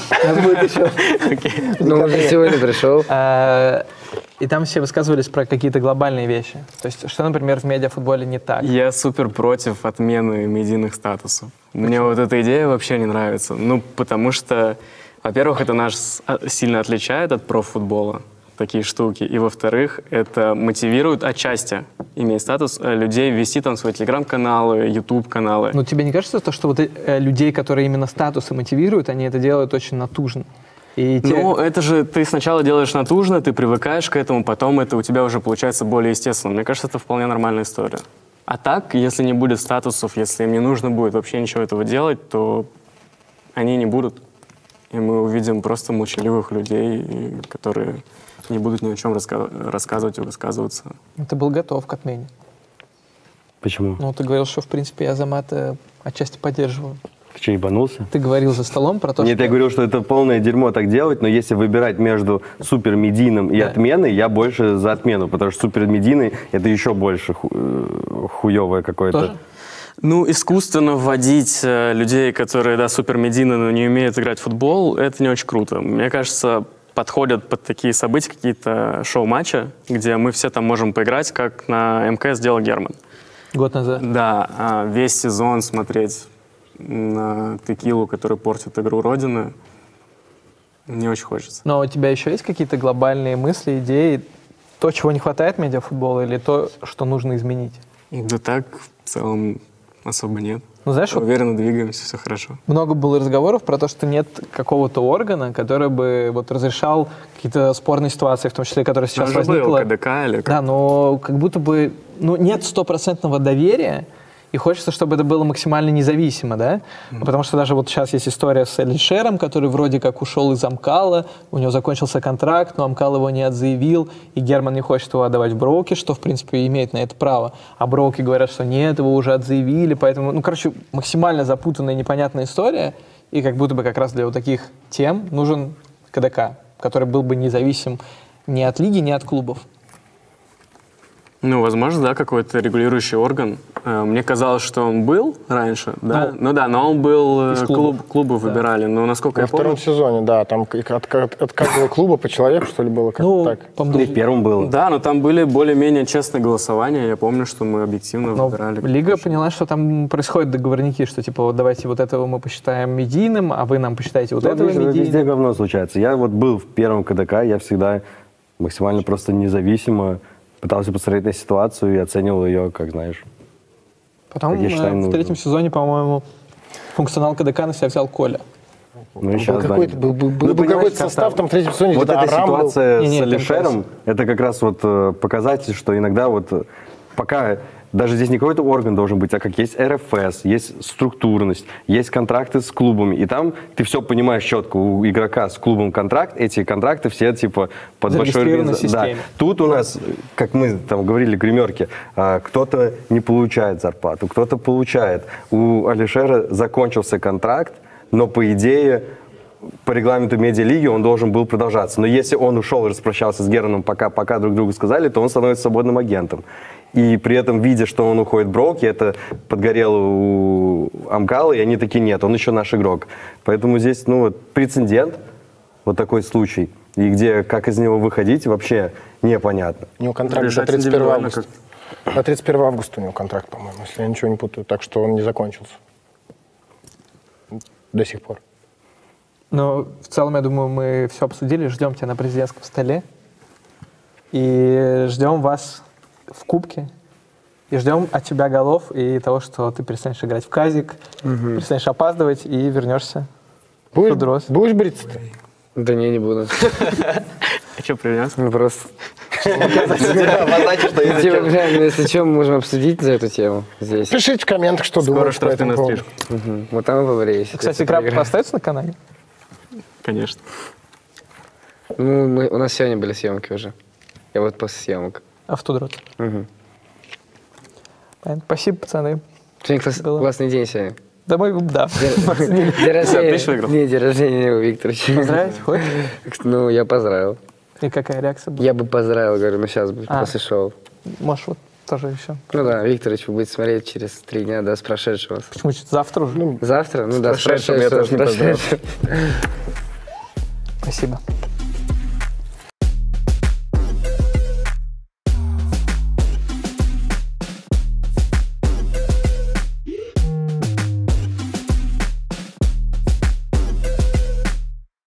Ну, уже сегодня пришел. И там все высказывались про какие-то глобальные вещи. То есть, что, например, в медиафутболе не так? Я супер против отмены медийных статусов. Мне вот эта идея вообще не нравится. Ну, потому что, во-первых, это нас сильно отличает от профутбола, такие штуки. И, во-вторых, это мотивирует отчасти, имея статус, людей вести там свои телеграм-каналы, ютуб-каналы. Но тебе не кажется, что вот людей, которые именно статусы мотивируют, они это делают очень натужно? Ну, это же ты сначала делаешь натужно, ты привыкаешь к этому, потом это у тебя уже получается более естественно. Мне кажется, это вполне нормальная история. А так, если не будет статусов, если им не нужно будет вообще ничего этого делать, то они не будут. И мы увидим просто молчаливых людей, которые не будут ни о чем рассказывать и высказываться. Ты был готов к отмене. Почему? Ну, ты говорил, что, в принципе, я Азамата отчасти поддерживаю. Ты что, ебанулся? Ты говорил за столом про то, Нет, что... я говорил, что это полное дерьмо так делать, но если выбирать между супермедийным и отменой, я больше за отмену, потому что супермедийный — это еще больше хуевое какое-то. Тоже? Ну, искусственно вводить людей, которые, да, супермедийны, но не умеют играть в футбол, это не очень круто. Мне кажется, подходят под такие события какие-то шоу-матчи, где мы все там можем поиграть, как на МКС сделал Герман. Год назад. Да, весь сезон смотреть на Текилу, который портит игру Родины, не очень хочется. Но у тебя еще есть какие-то глобальные мысли, идеи? То, чего не хватает медиафутбола, или то, что нужно изменить? Да так, в целом, особо нет. Ну, знаешь, вот Уверенно двигаемся, все хорошо. много было разговоров про то, что нет какого-то органа, который бы вот разрешал какие-то спорные ситуации, в том числе, которые сейчас Сейчас же был возникла. КДК или как? Да, но как будто бы нет стопроцентного доверия, и хочется, чтобы это было максимально независимо, да? Потому что даже вот сейчас есть история с Алишером, который вроде как ушел из Амкала, у него закончился контракт, но Амкал его не отзаявил, и Герман не хочет его отдавать Броуки, что, в принципе, имеет на это право. А Броуки говорят, что нет, его уже отзаявили, поэтому, максимально запутанная, непонятная история, и как будто бы как раз для вот таких тем нужен КДК, который был бы независим ни от лиги, ни от клубов. Ну, возможно, да, какой-то регулирующий орган. Мне казалось, что он был раньше, да? Но он был, клубы выбирали. Но насколько Во я помню... втором сезоне, да, там от каждого клуба по человеку, что ли, было как-то так. И в первом было. Да, но там были более-менее честные голосования. Я помню, что мы объективно выбирали. Лига поняла, что там происходят договорники, что типа вот давайте вот этого мы посчитаем медийным, а вы нам посчитаете вот этого медийным. Везде говно случается. Я вот был в первом КДК, я всегда максимально просто независимо пытался посмотреть на ситуацию и оценивал ее, как знаешь. Потом как я считаю, в нужно. третьем сезоне, по-моему, функционал КДК на себя взял Коля. Ну, и сейчас, Был какой-то состав там в третьем сезоне, вот где-то эта Арам был. ситуация Не-не, с там Алишером, это как раз вот показатель, что иногда вот пока даже здесь не какой-то орган должен быть, а как есть РФС, есть структурность, есть контракты с клубами, и там ты все понимаешь четко, у игрока с клубом контракт, эти контракты все типа под большой Зарегистрированы в организацией. системе. Да. Тут у нас, как мы там говорили, гримерки, кто-то не получает зарплату, кто-то получает. У Алишера закончился контракт, но по идее по регламенту медиалиги он должен был продолжаться. Но если он ушел и распрощался с Германом, пока друг другу сказали, то он становится свободным агентом. И при этом, видя, что он уходит в Броуки, это подгорело у Амкала, и они такие, нет, он еще наш игрок. Поэтому здесь, прецедент, вот такой случай, и где, как из него выходить, вообще непонятно. У него контракт до Решать 31 индивидуально августа. До 31 августа у него контракт, по-моему, если я ничего не путаю. Так что он не закончился. До сих пор. Но в целом, я думаю, мы все обсудили. Ждем тебя на президентском столе. И ждем вас в кубке. И ждем от тебя голов и того, что ты перестанешь играть в казик, перестанешь опаздывать и вернешься. Будешь бриться-то? Да не буду. А что принес? Ну просто... Если что, мы можем обсудить за эту тему здесь. Пишите в комментах, что думаешь по этому поводу. Вот там и побреюсь. Кстати, краб остается на канале? Конечно. Ну, у нас сегодня были съемки уже. Я вот после съемок. Автодрот. Понятно. Спасибо, пацаны. Сегодня классный день сегодня. Домой, да. День рождения. Не, день рождения у Викторовича. Поздравить хочешь? Ну, я поздравил. И какая реакция была? Я бы поздравил, говорю, но сейчас бы, после шоу. Можешь вот тоже еще. Ну да, Викторович вы будете смотреть через 3 дня, да, с прошедшего. Почему? Завтра уже? Завтра? Ну да, с прошедшим я тоже не прошедшего. Спасибо.